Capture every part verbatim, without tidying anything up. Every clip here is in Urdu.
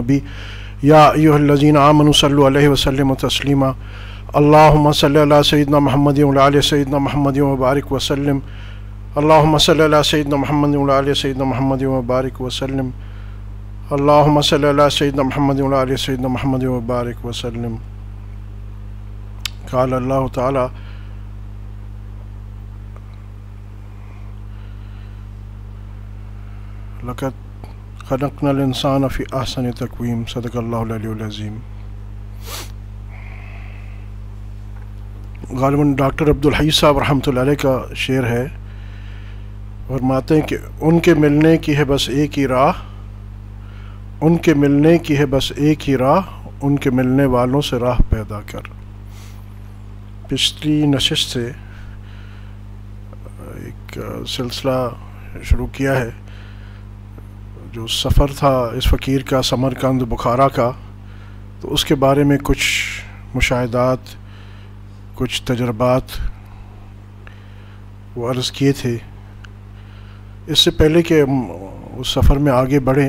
وصحبہ یا ایھا الذین آمنوا صلوا علیہ وسلموا تسلیما اللہم صلی علی سیدنا محمد وعلی آل سیدنا محمد وبارک وسلم اللہم صلی علی سیدنا محمد وعلی آل سیدنا محمد وبارک وسلم اللہم صلی علی سیدنا محمد وعلی آل سیدنا محمد وبارک وسلم. قال اللہ تعالی لقد خلقنا الانسان فی احسن تقویم. صدق اللہ العلی العظیم. غالباً ڈاکٹر عبدالحی صاحب رحمۃ اللہ علیہ کا شعر ہے، فرماتے ہیں کہ ان کے ملنے کی ہے بس ایک ہی راہ، ان کے ملنے کی ہے بس ایک ہی راہ، ان کے ملنے والوں سے راہ پیدا کر. پچھلی نشست سے ایک سلسلہ شروع کیا ہے جو سفر تھا اس فقیر کا سمرقند بخارا کا، تو اس کے بارے میں کچھ مشاہدات، کچھ تجربات وہ عرض کیے تھے. اس سے پہلے کہ ہم اس سفر میں آگے بڑھیں،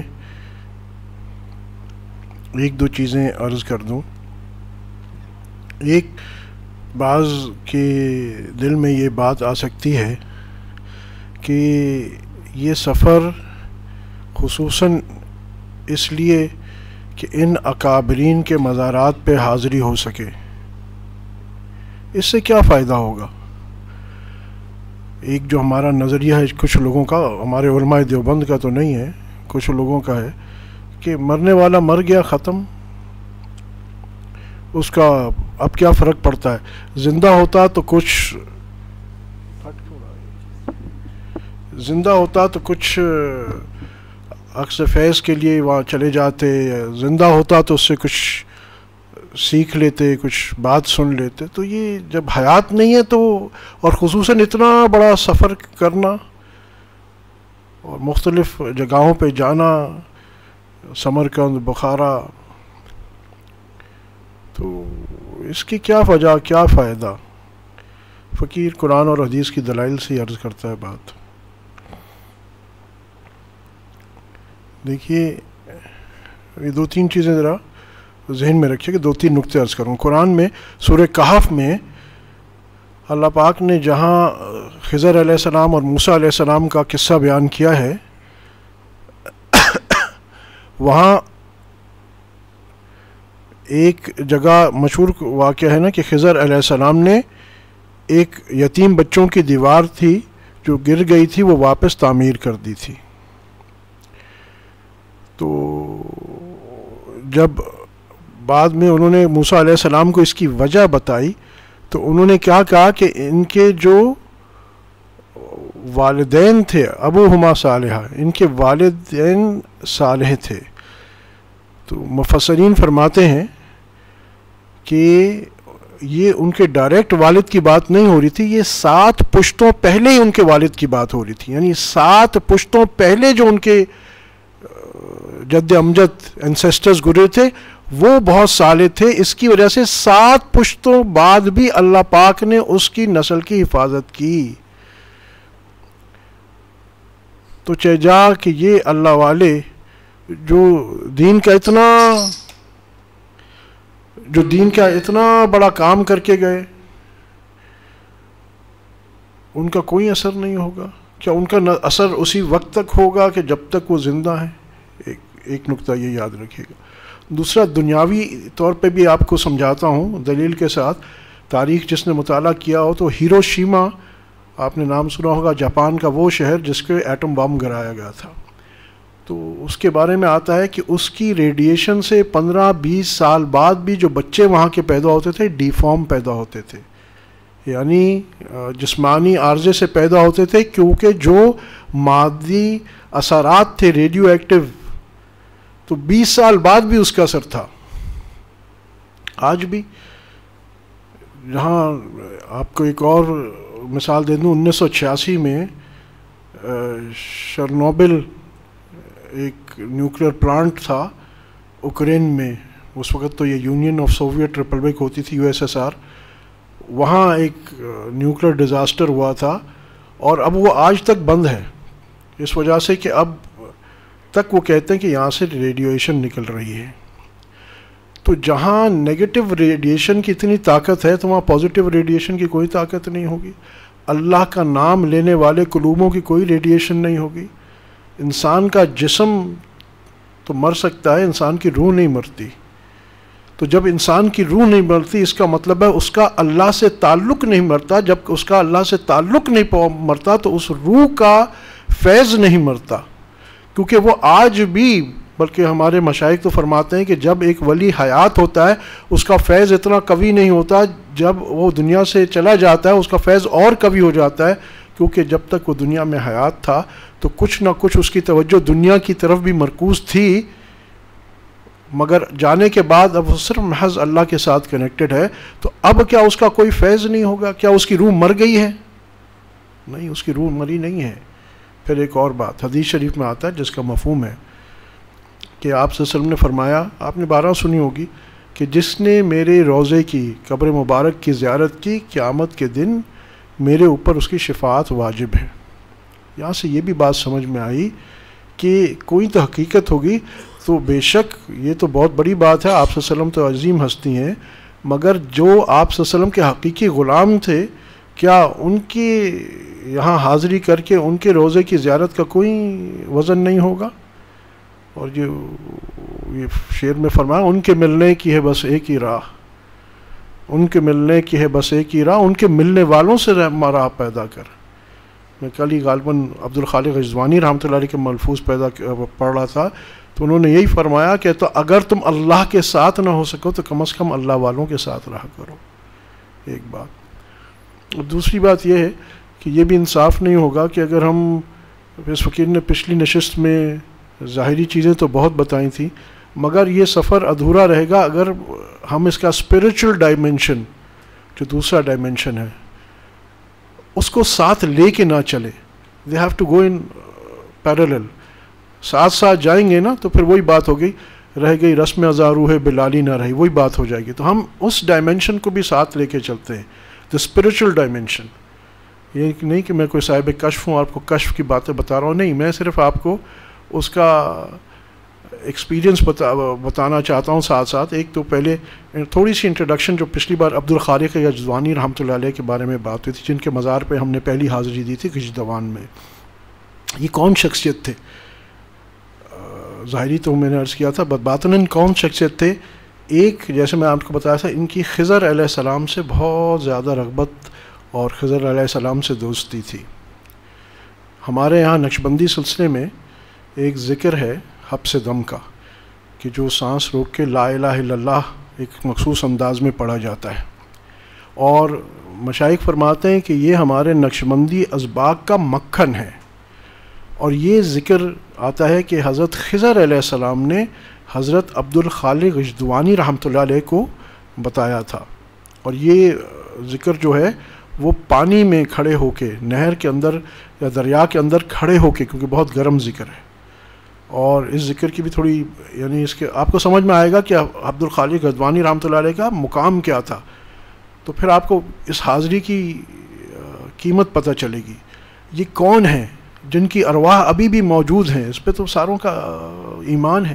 ایک دو چیزیں عرض کر دوں. ایک، بعض کے دل میں یہ بات آ سکتی ہے کہ یہ سفر خصوصاً اس لیے کہ ان اکابرین کے مزارات پہ حاضری ہو سکے، اس سے کیا فائدہ ہوگا؟ ایک جو ہمارا نظریہ ہے کچھ لوگوں کا، ہمارے علماء دیوبند کا تو نہیں ہے، کچھ لوگوں کا ہے کہ مرنے والا مر گیا، ختم، اس کا اب کیا فرق پڑتا ہے. زندہ ہوتا تو کچھ زندہ ہوتا تو کچھ عکس فیض کے لیے وہاں چلے جاتے، زندہ ہوتا تو اس سے کچھ سیکھ لیتے، کچھ بات سن لیتے. تو یہ جب حیات نہیں ہے تو، اور خصوصاً اتنا بڑا سفر کرنا اور مختلف جگہوں پہ جانا، سمرقند، بخارا، تو اس کی کیا وجہ، کیا فائدہ؟ فقیر قرآن اور حدیث کی دلائل سے عرض کرتا ہے بات. دیکھیے، یہ دو تین چیزیں ذرا ذہن میں رکھیے کہ دو تین نقطے عرض کروں. قرآن میں سورہ کہف میں اللہ پاک نے جہاں خضر علیہ السلام اور موسیٰ علیہ السلام کا قصہ بیان کیا ہے، وہاں ایک جگہ مشہور واقعہ ہے نا کہ خضر علیہ السلام نے ایک یتیم بچوں کی دیوار تھی جو گر گئی تھی، وہ واپس تعمیر کر دی تھی. تو جب بعد میں انہوں نے موسیٰ علیہ السلام کو اس کی وجہ بتائی تو انہوں نے کیا کہا کہ ان کے جو والدین تھے، ابوہما صالحہ، ان کے والدین صالح تھے. تو مفسرین فرماتے ہیں کہ یہ ان کے ڈائریکٹ والد کی بات نہیں ہو رہی تھی، یہ سات پشتوں پہلے ہی ان کے والد کی بات ہو رہی تھی. یعنی سات پشتوں پہلے جو ان کے جد امجد انسیسٹرز گزرے تھے وہ بہت صالح تھے. اس کی وجہ سے سات پشتوں بعد بھی اللہ پاک نے اس کی نسل کی حفاظت کی. تو چہ جا کہ یہ اللہ والے جو دین کا اتنا جو دین کا اتنا بڑا کام کر کے گئے، ان کا کوئی اثر نہیں ہوگا کیا؟ ان کا اثر اسی وقت تک ہوگا کہ جب تک وہ زندہ ہیں. ایک ایک نقطہ یہ یاد رکھیے گا. دوسرا، دنیاوی طور پہ بھی آپ کو سمجھاتا ہوں دلیل کے ساتھ. تاریخ جس نے مطالعہ کیا ہو تو ہیروشیما، آپ نے نام سنا ہوگا، جاپان کا وہ شہر جس کے ایٹم بم گرایا گیا تھا. تو اس کے بارے میں آتا ہے کہ اس کی ریڈیشن سے پندرہ بیس سال بعد بھی جو بچے وہاں کے پیدا ہوتے تھے ڈی فارم پیدا ہوتے تھے، یعنی جسمانی عارضے سے پیدا ہوتے تھے، کیونکہ جو مادی اثرات تھے ریڈیو ایکٹیو، تو بیس سال بعد بھی اس کا اثر تھا. آج بھی جہاں آپ کو ایک اور مثال دے دوں، انیس سو چھیاسی میں شرنوبل ایک نیوکلیئر پلانٹ تھا اوکرین میں، اس وقت تو یہ یونین آف سوویٹ ریپبلک ہوتی تھی، یو ایس ایس آر. وہاں ایک نیوکلیئر ڈیزاسٹر ہوا تھا اور اب وہ آج تک بند ہے، اس وجہ سے کہ اب تک وہ کہتے ہیں کہ یہاں سے ریڈیویشن نکل رہی ہے. تو جہاں نیگیٹو ریڈیشن کی اتنی طاقت ہے تو وہاں پازیٹیو ریڈیشن کی کوئی طاقت نہیں ہوگی. اللہ کا نام لینے والے قلوبوں کی کوئی ریڈیشن نہیں ہوگی. انسان کا جسم تو مر سکتا ہے، انسان کی روح نہیں مرتی. تو جب انسان کی روح نہیں مرتی اس کا مطلب ہے اس کا اللہ سے تعلق نہیں مرتا. جب اس کا اللہ سے تعلق نہیں مرتا تو اس روح کا فیض نہیں مرتا. کیونکہ وہ آج بھی، بلکہ ہمارے مشائخ تو فرماتے ہیں کہ جب ایک ولی حیات ہوتا ہے اس کا فیض اتنا قوی نہیں ہوتا، جب وہ دنیا سے چلا جاتا ہے اس کا فیض اور قوی ہو جاتا ہے. کیونکہ جب تک وہ دنیا میں حیات تھا تو کچھ نہ کچھ اس کی توجہ دنیا کی طرف بھی مرکوز تھی، مگر جانے کے بعد اب وہ صرف محض اللہ کے ساتھ کنیکٹڈ ہے. تو اب کیا اس کا کوئی فیض نہیں ہوگا؟ کیا اس کی روح مر گئی ہے؟ نہیں، اس کی روح مری نہیں ہے. پھر ایک اور بات حدیث شریف میں آتا ہے جس کا مفہوم ہے کہ آپ صلی اللہ علیہ وسلم نے فرمایا، آپ نے بارہ سنی ہوگی، کہ جس نے میرے روضے کی، قبر مبارک کی زیارت کی، قیامت کے دن میرے اوپر اس کی شفاعت واجب ہے. یہاں سے یہ بھی بات سمجھ میں آئی کہ کوئی تو حقیقت ہوگی. تو بے شک یہ تو بہت بڑی بات ہے، آپ صلی اللہ علیہ وسلم تو عظیم ہستی ہیں، مگر جو آپ صلی اللہ علیہ وسلم کے حقیقی غلام تھے، کیا ان کی یہاں حاضری کر کے ان کے روضے کی زیارت کا کوئی وزن نہیں ہوگا؟ اور یہ یہ شعر میں فرمایا، ان کے ملنے کی ہے بس ایک ہی راہ، ان کے ملنے کی ہے بس ایک ہی راہ، ان کے ملنے والوں سے راہ پیدا کر. میں کل ہی غالباً عبد الخالق غزوانی رحمۃ اللہ علیہ کے ملفوظ پیدا پڑھ رہا تھا، تو انہوں نے یہی فرمایا کہ تو اگر تم اللہ کے ساتھ نہ ہو سکو تو کم از کم اللہ والوں کے ساتھ رہا کرو. ایک بات. اور دوسری بات یہ ہے کہ یہ بھی انصاف نہیں ہوگا کہ اگر ہم، اس فقیر نے پچھلی نشست میں ظاہری چیزیں تو بہت بتائی تھیں، مگر یہ سفر ادھورا رہے گا اگر ہم اس کا اسپریچول ڈائمنشن، جو دوسرا ڈائمنشن ہے، اس کو ساتھ لے کے نہ چلے. They have to go in parallel. ساتھ ساتھ جائیں گے نا تو پھر وہی بات ہو گئی، رہ گئی رسم ازاں روح بلالی نہ رہی، وہی بات ہو جائے گی. تو ہم اس ڈائمنشن کو بھی ساتھ لے کے چلتے ہیں، دا اسپریچول ڈائمنشن. یہ نہیں کہ میں کوئی صاحب کشف ہوں، آپ کو کشف کی باتیں بتا رہا ہوں، نہیں، میں صرف آپ کو اس کا ایکسپیرینس بتا بتانا چاہتا ہوں ساتھ ساتھ. ایک تو پہلے تھوڑی سی انٹروڈکشن، جو پچھلی بار عبد الخالق غزوانی رحمۃ اللہ علیہ کے بارے میں بات ہوئی تھی، جن کے مزار پہ ہم نے پہلی حاضری دی تھی گجدوان میں. یہ کون شخصیت تھے؟ ظاہری تو میں نے عرض کیا تھا، باطناً کون شخصیت تھے؟ ایک، جیسے میں آپ کو بتایا تھا، ان کی خضر علیہ السلام سے بہت زیادہ رغبت اور خضر علیہ السلام سے دوستی تھی. ہمارے یہاں نقشبندی سلسلے میں ایک ذکر ہے حبس دم کا، کہ جو سانس روک کے لا الہ الا اللہ ایک مخصوص انداز میں پڑھا جاتا ہے. اور مشائخ فرماتے ہیں کہ یہ ہمارے نقشبندی اسباق کا مکھن ہے. اور یہ ذکر آتا ہے کہ حضرت خضر علیہ السلام نے حضرت عبد الخالق غزوانی رحمۃ اللہ علیہ کو بتایا تھا. اور یہ ذکر جو ہے وہ پانی میں کھڑے ہو کے، نہر کے اندر یا دریا کے اندر کھڑے ہو کے، کیونکہ بہت گرم ذکر ہے. اور اس ذکر کی بھی تھوڑی، یعنی اس کے آپ کو سمجھ میں آئے گا کہ عبد الخالق غزوانی رحمۃ اللہ علیہ کا مقام کیا تھا. تو پھر آپ کو اس حاضری کی قیمت پتہ چلے گی. یہ کون ہیں جن کی ارواح ابھی بھی موجود ہیں؟ اس پہ تو ساروں کا ایمان ہے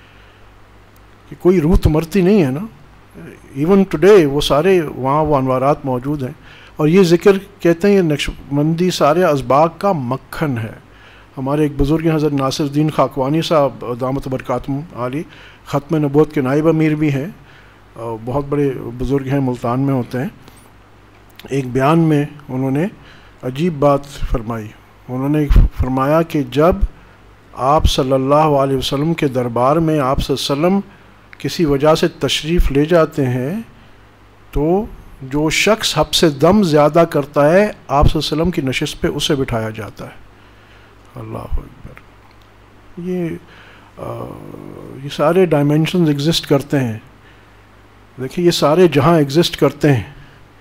کہ کوئی روح تو مرتی نہیں ہے نا. ایون ٹوڈے وہ سارے وہاں وہ انوارات موجود ہیں. اور یہ ذکر کہتے ہیں یہ نقشبندی سارے اسباق کا مکھن ہے. ہمارے ایک بزرگ ہیں حضرت ناصر الدین خاکوانی صاحب دامت برکاتہم عالی، ختم نبوت کے نائب امیر بھی ہیں، بہت بڑے بزرگ ہیں، ملتان میں ہوتے ہیں. ایک بیان میں انہوں نے عجیب بات فرمائی. انہوں نے فرمایا کہ جب آپ صلی اللہ علیہ وسلم کے دربار میں آپ صلی اللہ علیہ وسلم کسی وجہ سے تشریف لے جاتے ہیں تو جو شخص حبس دم زیادہ کرتا ہے آپ صلی اللہ علیہ وسلم کی نشست پہ اسے بٹھایا جاتا ہے. اللہ اکبر. یہ یہ سارے ڈائمنشنز ایگزسٹ کرتے ہیں. دیکھیں یہ سارے جہاں ایگزسٹ کرتے ہیں،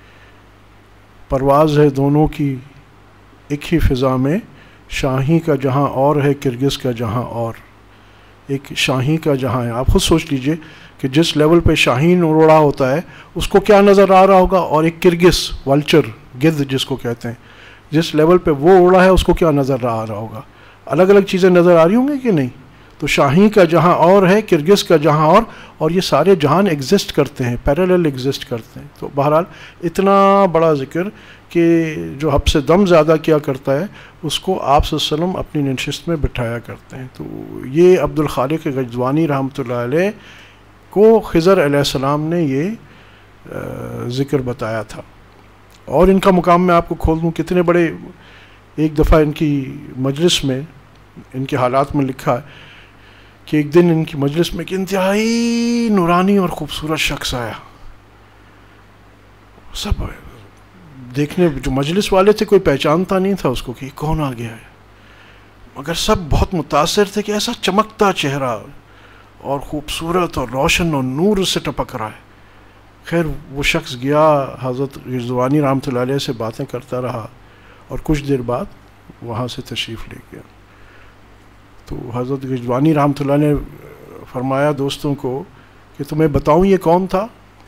پرواز ہے دونوں کی ایک ہی فضا میں، شاہی کا جہاں اور ہے کرگس کا جہاں اور. ایک شاہی کا جہاں ہے. آپ خود سوچ لیجئے کہ جس لیول پہ شاہین اڑا ہوتا ہے اس کو کیا نظر آ رہا ہوگا، اور ایک کرگس ولچر گدھ جس کو کہتے ہیں، جس لیول پہ وہ اڑا ہے اس کو کیا نظر آ رہا ہوگا. الگ الگ چیزیں نظر آ رہی ہوں گی کہ نہیں؟ تو شاہی کا جہاں اور ہے، کرگز کا جہاں اور اور یہ سارے جہان ایگزسٹ کرتے ہیں، پیرالل ایگزسٹ کرتے ہیں. تو بہرحال اتنا بڑا ذکر کہ جو حب سے دم زیادہ کیا کرتا ہے اس کو آپ صلی اللہ علیہ وسلم اپنی نشست میں بٹھایا کرتے ہیں. تو یہ عبد الخالق غجدوانی رحمۃ اللہ علیہ کو خضر علیہ السلام نے یہ ذکر بتایا تھا. اور ان کا مقام میں آپ کو کھول دوں، کتنے بڑے. ایک دفعہ ان کی مجلس میں، ان کے حالات میں لکھا ہے کہ ایک دن ان کی مجلس میں ایک انتہائی نورانی اور خوبصورت شخص آیا. سب دیکھنے جو مجلس والے تھے کوئی پہچانتا نہیں تھا اس کو کہ کون آ گیا ہے، مگر سب بہت متاثر تھے کہ ایسا چمکتا چہرہ اور خوبصورت اور روشن اور نور سے ٹپک رہا ہے. خیر وہ شخص گیا، حضرت غجدوانی رحمۃ اللہ علیہ سے باتیں کرتا رہا اور کچھ دیر بعد وہاں سے تشریف لے گیا. تو حضرت غجدوانی رحمۃ اللہ نے فرمایا دوستوں کو کہ تمہیں بتاؤں یہ کون تھا؟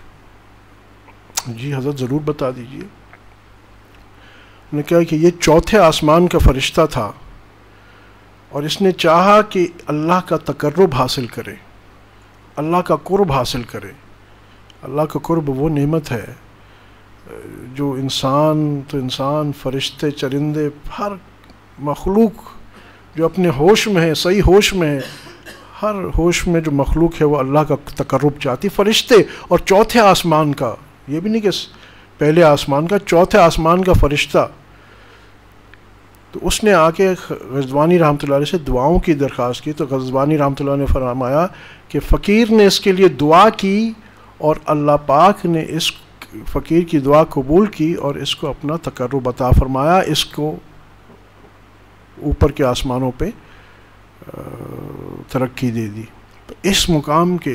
جی حضرت ضرور بتا دیجئے. انہوں نے کہا کہ یہ چوتھے آسمان کا فرشتہ تھا اور اس نے چاہا کہ اللہ کا تقرب حاصل کرے، اللہ کا قرب حاصل کرے. اللہ کا قرب وہ نعمت ہے جو انسان تو انسان، فرشتے، چرندے، ہر مخلوق جو اپنے ہوش میں ہے، صحیح ہوش میں ہے، ہر ہوش میں جو مخلوق ہے وہ اللہ کا تقرب چاہتی. فرشتے اور چوتھے آسمان کا، یہ بھی نہیں کہ پہلے آسمان کا، چوتھے آسمان کا فرشتہ. تو اس نے آ کے غجدوانی رحمۃ اللہ علیہ سے دعاؤں کی درخواست کی. تو غجدوانی رحمۃ اللہ نے فرمایا کہ فقیر نے اس کے لیے دعا کی اور اللہ پاک نے اس فقیر کی دعا قبول کی اور اس کو اپنا تقرب عطا فرمایا، اس کو اوپر کے آسمانوں پہ ترقی دے دی. تو اس مقام کے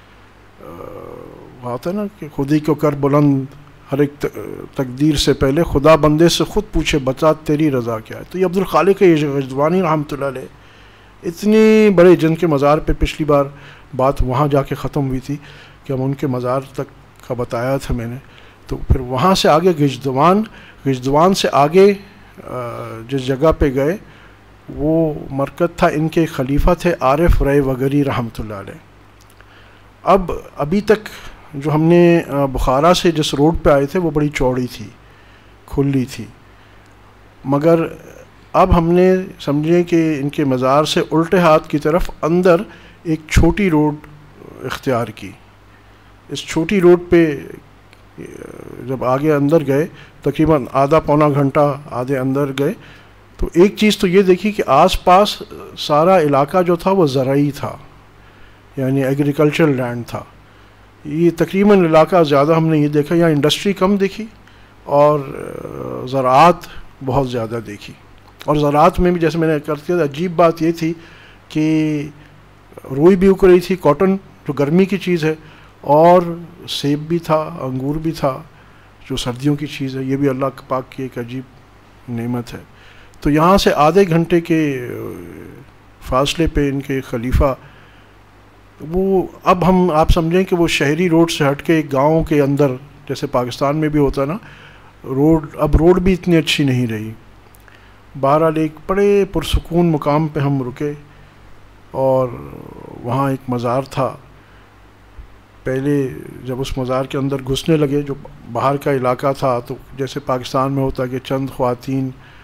بات ہے نا کہ خودی کو کر بلند، ہر ایک تقدیر سے پہلے خدا بندے سے خود پوچھے بتا تیری رضا کیا ہے. تو یہ عبد الخالق غجدوانی رحمۃ اللہ علیہ اتنی بڑے، جن کے مزار پہ پچھلی بار بات وہاں جا کے ختم ہوئی تھی کہ ہم ان کے مزار تک کا بتایا تھا میں نے. تو پھر وہاں سے آگے غجدوان غجدوان سے آگے جس جگہ پہ گئے وہ مرکز تھا، ان کے خلیفہ تھے عارف رائے وگری رحمۃ اللہ علیہ. اب ابھی تک جو ہم نے بخارا سے جس روڈ پہ آئے تھے وہ بڑی چوڑی تھی، کھلی تھی، مگر اب ہم نے سمجھے کہ ان کے مزار سے الٹے ہاتھ کی طرف اندر ایک چھوٹی روڈ اختیار کی. اس چھوٹی روڈ پہ جب آگے اندر گئے، تقریباً آدھا پونا گھنٹہ آدھے اندر گئے، تو ایک چیز تو یہ دیکھی کہ آس پاس سارا علاقہ جو تھا وہ زرعی تھا، یعنی ایگریکلچرل لینڈ تھا. یہ تقریباً علاقہ زیادہ ہم نے یہ دیکھا، یہاں انڈسٹری کم دیکھی اور زراعت بہت زیادہ دیکھی. اور زراعت میں بھی جیسے میں نے کر دیا، عجیب بات یہ تھی کہ روئی بھی اگ رہی تھی، کاٹن جو گرمی کی چیز ہے، اور سیب بھی تھا، انگور بھی تھا جو سردیوں کی چیز ہے. یہ بھی اللہ پاک کی ایک عجیب نعمت ہے. تو یہاں سے آدھے گھنٹے کے فاصلے پہ ان کے خلیفہ، وہ اب ہم آپ سمجھیں کہ وہ شہری روڈ سے ہٹ کے ایک گاؤں کے اندر، جیسے پاکستان میں بھی ہوتا نا روڈ، اب روڈ بھی اتنی اچھی نہیں رہی. بہرحال ایک بڑے پرسکون مقام پہ ہم رکے اور وہاں ایک مزار تھا. پہلے جب اس مزار کے اندر گھسنے لگے، جو باہر کا علاقہ تھا، تو جیسے پاکستان میں ہوتا کہ چند خواتین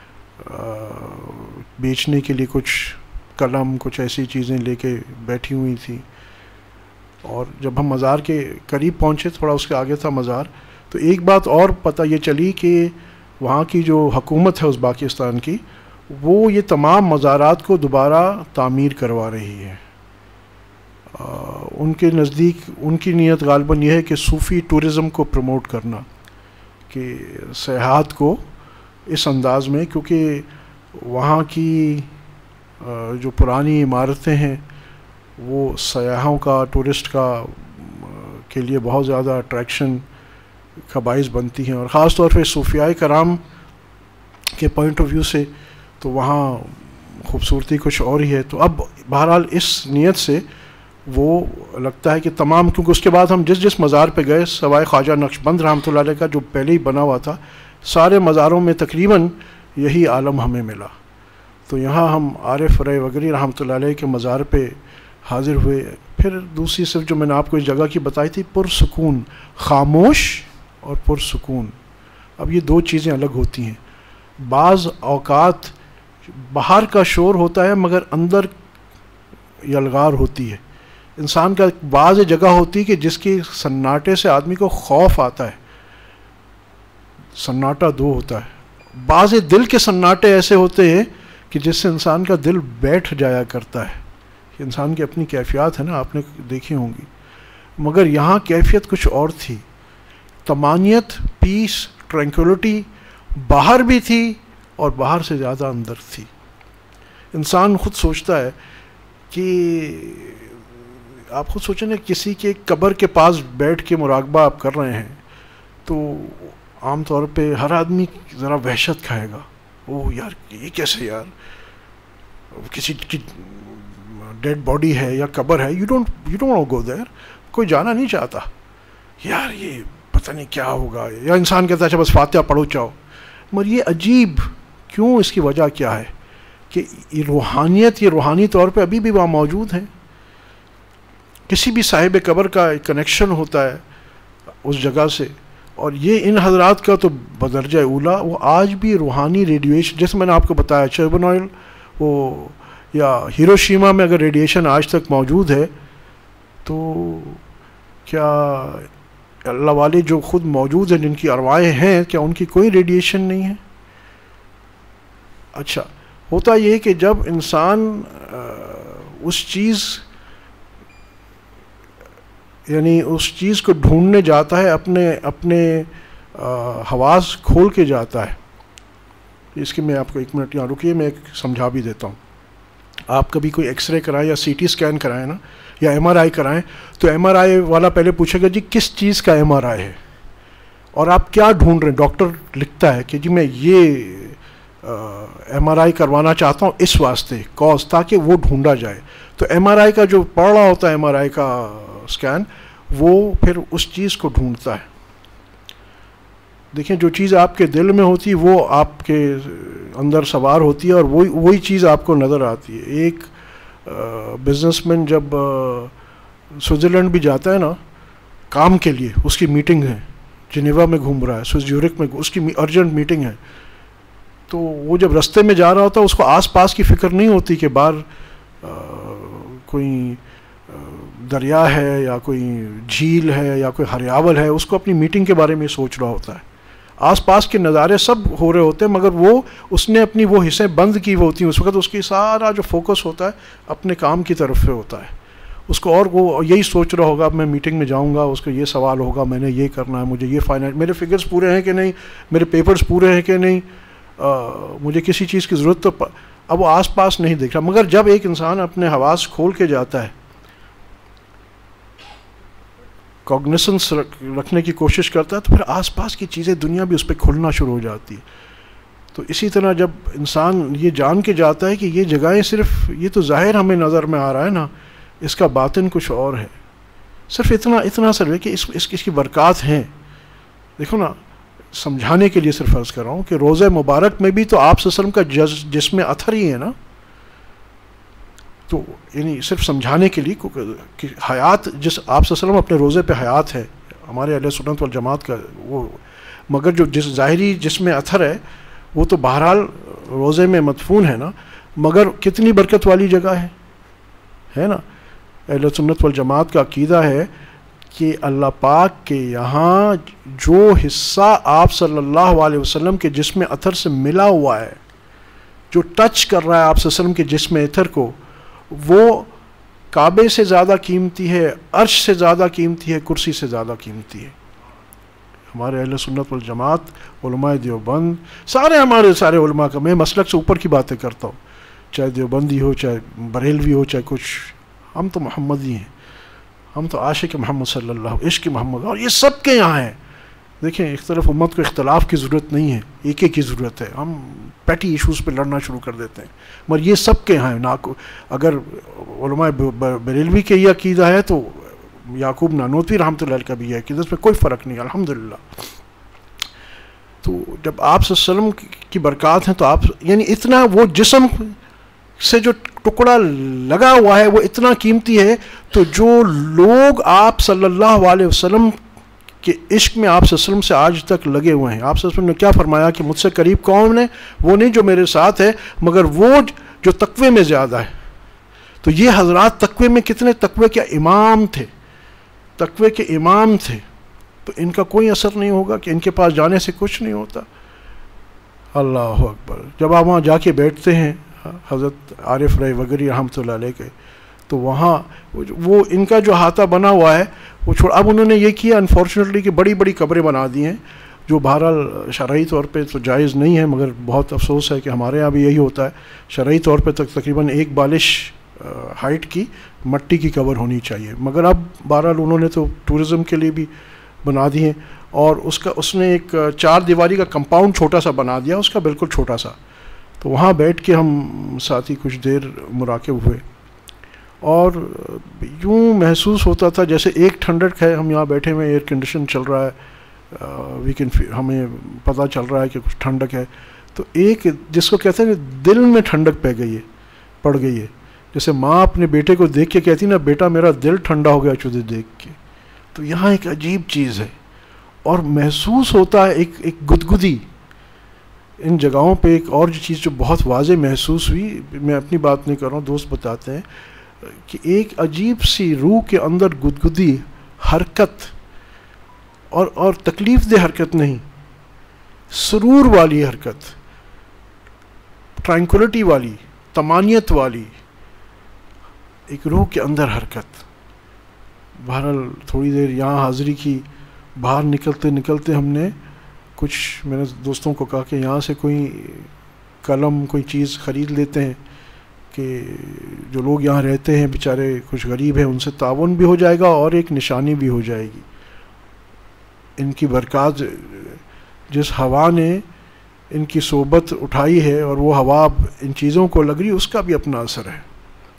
بیچنے کے لیے کچھ قلم، کچھ ایسی چیزیں لے کے بیٹھی ہوئی تھیں. اور جب ہم مزار کے قریب پہنچے، تھوڑا اس کے آگے تھا مزار، تو ایک بات اور پتہ یہ چلی کہ وہاں کی جو حکومت ہے ازبکستان کی، وہ یہ تمام مزارات کو دوبارہ تعمیر کروا رہی ہے. ان کے نزدیک ان کی نیت غالباً یہ ہے کہ صوفی ٹورزم کو پروموٹ کرنا، کہ سیاحت کو اس انداز میں، کیونکہ وہاں کی جو پرانی عمارتیں ہیں وہ سیاحوں کا، ٹورسٹ کا کے لیے بہت زیادہ اٹریکشن کا باعث بنتی ہیں، اور خاص طور پہ صوفیاء کرام کے پوائنٹ آف ویو سے تو وہاں خوبصورتی کچھ اور ہی ہے. تو اب بہرحال اس نیت سے وہ لگتا ہے کہ تمام، کیونکہ اس کے بعد ہم جس جس مزار پہ گئے سوائے خواجہ نقشبند رحمۃ اللہ علیہ کا جو پہلے ہی بنا ہوا تھا، سارے مزاروں میں تقریباً یہی عالم ہمیں ملا. تو یہاں ہم عارف رائے وغیرہ رحمۃ اللہ علیہ کے مزار پہ حاضر ہوئے. پھر دوسری صرف جو میں نے آپ کو اس جگہ کی بتائی تھی، پرسکون، خاموش اور پرسکون. اب یہ دو چیزیں الگ ہوتی ہیں. بعض اوقات باہر کا شور ہوتا ہے مگر اندر یلغار ہوتی ہے. انسان کا بعض جگہ ہوتی ہے کہ جس کی سناٹے سے آدمی کو خوف آتا ہے. سناٹا دو ہوتا ہے. بعض دل کے سناٹے ایسے ہوتے ہیں کہ جس سے انسان کا دل بیٹھ جایا کرتا ہے. انسان کی اپنی کیفیات ہے نا، آپ نے دیکھی ہوں گی. مگر یہاں کیفیت کچھ اور تھی. طمانیت، پیس، ٹرینکولیٹی باہر بھی تھی اور باہر سے زیادہ اندر تھی. انسان خود سوچتا ہے کہ آپ خود سوچیں نا، کسی کے قبر کے پاس بیٹھ کے مراقبہ آپ کر رہے ہیں تو عام طور پہ ہر آدمی ذرا وحشت کھائے گا. اوہ یار یہ کیسے یار، کسی کی ڈیڈ باڈی ہے یا قبر ہے، you don't you don't go there. کوئی جانا نہیں چاہتا یار، یہ پتہ نہیں کیا ہوگا. یا انسان کہتا ہے اچھا بس فاتحہ پڑھو چاہو. مگر یہ عجیب کیوں؟ اس کی وجہ کیا ہے کہ یہ روحانیت، یہ روحانی طور پہ ابھی بھی وہاں موجود ہیں. کسی بھی صاحب قبر کا ایک کنیکشن ہوتا ہے اس جگہ سے. اور یہ ان حضرات کا تو بدرجہ اولا، وہ آج بھی روحانی ریڈیویشن، جیسے میں نے آپ کو بتایا چربنوئل وہ یا ہیروشیما میں اگر ریڈیشن آج تک موجود ہے تو کیا اللہ والے جو خود موجود ہیں، جن کی ارواحیں ہیں، کیا ان کی کوئی ریڈیشن نہیں ہے؟ اچھا، ہوتا یہ کہ جب انسان اس چیز یعنی اس چیز کو ڈھونڈنے جاتا ہے، اپنے اپنے حواس کھول کے جاتا ہے. اس کے میں آپ کو ایک منٹ یہاں رکیے، میں ایک سمجھا بھی دیتا ہوں. آپ کبھی کوئی ایکس رے کرائیں یا سی ٹی اسکین کرائیں نا، یا ایم آر آئی کرائیں، تو ایم آر آئی والا پہلے پوچھے گا جی کس چیز کا ایم آر آئی ہے اور آپ کیا ڈھونڈ رہے ہیں. ڈاکٹر لکھتا ہے کہ جی میں یہ ایم آر آئی کروانا چاہتا ہوں اس واسطے، کاز، تاکہ وہ ڈھونڈا جائے. تو ایم آر آئی کا جو پڑھ رہا ہوتا ہے ایم آر آئی کا اسکین، وہ پھر اس چیز کو ڈھونڈتا ہے. دیکھیں جو چیز آپ کے دل میں ہوتی ہے وہ آپ کے اندر سوار ہوتی ہے اور وہی وہی چیز آپ کو نظر آتی ہے. ایک بزنس مین جب سوئٹزرلینڈ بھی جاتا ہے نا کام کے لیے، اس کی میٹنگ ہے، جنیوا میں گھوم رہا ہے، سوئس زیورک میں اس کی ارجنٹ میٹنگ ہے، تو وہ جب رستے میں جا رہا ہوتا ہے اس کو آس پاس کی فکر نہیں ہوتی کہ باہر کوئی دریا ہے یا کوئی جھیل ہے یا کوئی ہریاول ہے. اس کو اپنی میٹنگ کے بارے میں سوچ رہا ہوتا ہے. آس پاس کے نظارے سب ہو رہے ہوتے ہیں مگر وہ اس نے اپنی وہ حصیں بند کی ہوتی ہیں. اس وقت اس کی سارا جو فوکس ہوتا ہے اپنے کام کی طرف سے ہوتا ہے. اس کو اور وہ یہی سوچ رہا ہوگا اب میں میٹنگ میں جاؤں گا، اس کو یہ سوال ہوگا میں نے یہ کرنا ہے، مجھے یہ فائنانس، میرے فگرز پورے ہیں کہ نہیں، میرے پیپرز پورے ہیں کہ نہیں، مجھے کسی چیز کی ضرورت. تو اب وہ آس پاس نہیں دیکھ رہا. مگر جب ایک انسان اپنے حواس کھول کے جاتا ہے، کوگنیسنس رکھنے کی کوشش کرتا ہے، تو پھر آس پاس کی چیزیں، دنیا بھی اس پہ کھلنا شروع ہو جاتی ہے. تو اسی طرح جب انسان یہ جان کے جاتا ہے کہ یہ جگہیں صرف یہ تو ظاہر ہمیں نظر میں آ رہا ہے نا، اس کا باطن کچھ اور ہے. صرف اتنا اتنا سر ہے کہ اس اس کی برکات ہیں. دیکھو نا، سمجھانے کے لیے صرف عرض کر رہا ہوں کہ روزہ مبارک میں بھی تو آپ صلی اللہ علیہ وسلم کا جسم اثر ہی ہے نا. تو یعنی صرف سمجھانے کے لیے کہ حیات، جس آپ صلی اللہ علیہ وسلم اپنے روزے پہ حیات ہے، ہمارے اہل سنت والجماعت کا وہ، مگر جو جس ظاہری جسم اثر ہے وہ تو بہرحال روزے میں مدفون ہے نا. مگر کتنی برکت والی جگہ ہے ہے نا. اہل سنت والجماعت کا عقیدہ ہے کہ اللہ پاک کے یہاں جو حصہ آپ صلی اللہ علیہ وسلم کے جسم اثر سے ملا ہوا ہے، جو ٹچ کر رہا ہے آپ صلی اللہ علیہ وسلم کے جسم اثر کو، وہ کعبے سے زیادہ قیمتی ہے، عرش سے زیادہ قیمتی ہے، کرسی سے زیادہ قیمتی ہے. ہمارے اہل سنت والجماعت، علماء دیوبند، سارے ہمارے سارے علماء کا، میں مسلک سے اوپر کی باتیں کرتا ہوں، چاہے دیوبندی ہو، چاہے بریلوی ہو، چاہے کچھ، ہم تو محمدی ہیں، ہم تو عاشق محمد صلی اللہ، عشق محمد، اور یہ سب کے یہاں ہیں. دیکھیں اختلاف امت کو اختلاف کی ضرورت نہیں ہے، ایک ایک کی ضرورت ہے. ہم پیٹی ایشوز پہ لڑنا شروع کر دیتے ہیں، مگر یہ سب کے یہاں ہے. اگر علماء بریلوی کے یہ عقیدہ ہے تو یعقوب نانوتوی رحمۃ اللہ علیہ کا بھی یہ عقیدہ، اس میں کوئی فرق نہیں، الحمدللہ. تو جب آپ صلی اللہ علیہ وسلم کی برکات ہیں تو آپ یعنی اتنا وہ جسم سے جو ٹکڑا لگا ہوا ہے وہ اتنا قیمتی ہے، تو جو لوگ آپ صلی اللہ علیہ وسلم کے عشق میں آپ صلی اللہ علیہ وسلم سے آج تک لگے ہوئے ہیں، آپ صلی اللہ علیہ وسلم نے کیا فرمایا کہ مجھ سے قریب کون ہے؟ وہ نہیں جو میرے ساتھ ہے، مگر وہ جو تقوی میں زیادہ ہے۔ تو یہ حضرات تقوی میں کتنے تقوی کے امام تھے، تقوی کے امام تھے، تو ان کا کوئی اثر نہیں ہوگا کہ ان کے پاس جانے سے کچھ نہیں ہوتا۔ اللہ اکبر۔ جب آپ وہاں جا کے بیٹھتے ہیں حضرت عارف رائے وگری رحمۃ اللہ علیہ کے، تو وہاں وہ ان کا جو احاطہ بنا ہوا ہے وہ چھوڑ، اب انہوں نے یہ کیا انفارچونیٹلی کہ بڑی بڑی قبریں بنا دی ہیں، جو بہرحال شرعی طور پہ تو جائز نہیں ہے، مگر بہت افسوس ہے کہ ہمارے یہاں بھی یہی ہوتا ہے، شرعی طور پہ تک تقریباً ایک بالش ہائٹ کی مٹی کی قبر ہونی چاہیے، مگر اب بہرحال انہوں نے تو ٹورزم کے لیے بھی بنا دی ہیں، اور اس کا اس نے ایک چار دیواری کا کمپاؤنڈ چھوٹا سا بنا دیا، اس کا بالکل چھوٹا سا، تو وہاں بیٹھ کے ہم ساتھی کچھ دیر مراقب ہوئے، اور یوں محسوس ہوتا تھا جیسے ایک ٹھنڈک ہے، ہم یہاں بیٹھے ہوئے ایئر کنڈیشن چل رہا ہے، وی کین ہمیں پتہ چل رہا ہے کہ کچھ ٹھنڈک ہے، تو ایک جس کو کہتے ہیں کہ دل میں ٹھنڈک پہ گئی ہے، پڑ گئی ہے، جیسے ماں اپنے بیٹے کو دیکھ کے کہتی نا بیٹا میرا دل ٹھنڈا ہو گیا تجھے دیکھ کے، تو یہاں ایک عجیب چیز ہے، اور محسوس ہوتا ہے ایک ایک گدگدی ان جگہوں پہ۔ ایک اور چیز جو بہت واضح محسوس ہوئی، میں اپنی بات نہیں کر رہا ہوں، دوست بتاتے ہیں کہ ایک عجیب سی روح کے اندر گدگدی، حرکت، اور اور تکلیف دہ حرکت نہیں، سرور والی حرکت، ٹرانکولیٹی والی، طمانیت والی، ایک روح کے اندر حرکت۔ بہرحال تھوڑی دیر یہاں حاضری کی، باہر نکلتے نکلتے ہم نے کچھ، میں نے دوستوں کو کہا کہ یہاں سے کوئی قلم کوئی چیز خرید لیتے ہیں کہ جو لوگ یہاں رہتے ہیں بیچارے کچھ غریب ہیں، ان سے تعاون بھی ہو جائے گا اور ایک نشانی بھی ہو جائے گی۔ ان کی برکات، جس ہوا نے ان کی صحبت اٹھائی ہے اور وہ ہوا ان چیزوں کو لگ رہی، اس کا بھی اپنا اثر ہے۔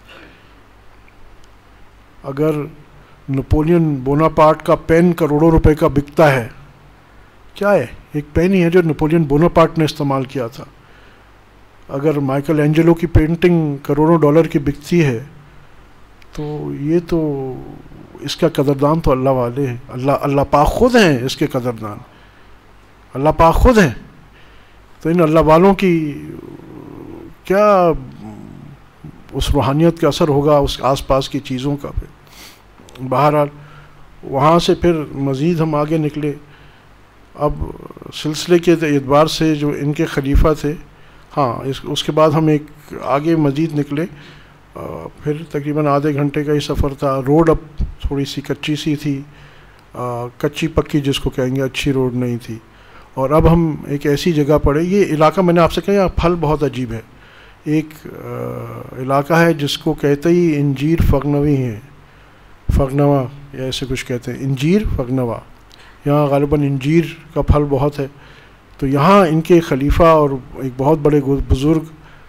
اگر نپولین بوناپارٹ کا پین کروڑوں روپے کا بکتا ہے، کیا ہے؟ ایک پین ہی ہے جو نپولین بوناپارٹ نے استعمال کیا تھا۔ اگر مائیکل اینجلو کی پینٹنگ کروڑوں ڈالر کی بکتی ہے، تو یہ تو اس کا قدردان تو اللہ والے ہیں، اللہ اللہ پاک خود ہیں اس کے قدردان، اللہ پاک خود ہیں۔ تو ان اللہ والوں کی کیا اس روحانیت کا اثر ہوگا اس آس پاس کی چیزوں کا پہ۔ بہرحال وہاں سے پھر مزید ہم آگے نکلے، اب سلسلے کے اعتبار سے جو ان کے خلیفہ تھے، ہاں اس اس کے بعد ہم ایک آگے مزید نکلے، پھر تقریباً آدھے گھنٹے کا ہی سفر تھا۔ روڈ اب تھوڑی سی کچی سی تھی، کچی پکی جس کو کہیں گے، اچھی روڈ نہیں تھی، اور اب ہم ایک ایسی جگہ پڑے۔ یہ علاقہ میں نے آپ سے کہا یہاں پھل بہت عجیب ہے، ایک علاقہ ہے جس کو کہتے ہی انجیر فغنوی ہیں، فغنوا یا ایسے کچھ کہتے ہیں، انجیر فغنوا، یہاں غالباً انجیر کا پھل بہت ہے۔ تو یہاں ان کے خلیفہ اور ایک بہت بڑے بزرگ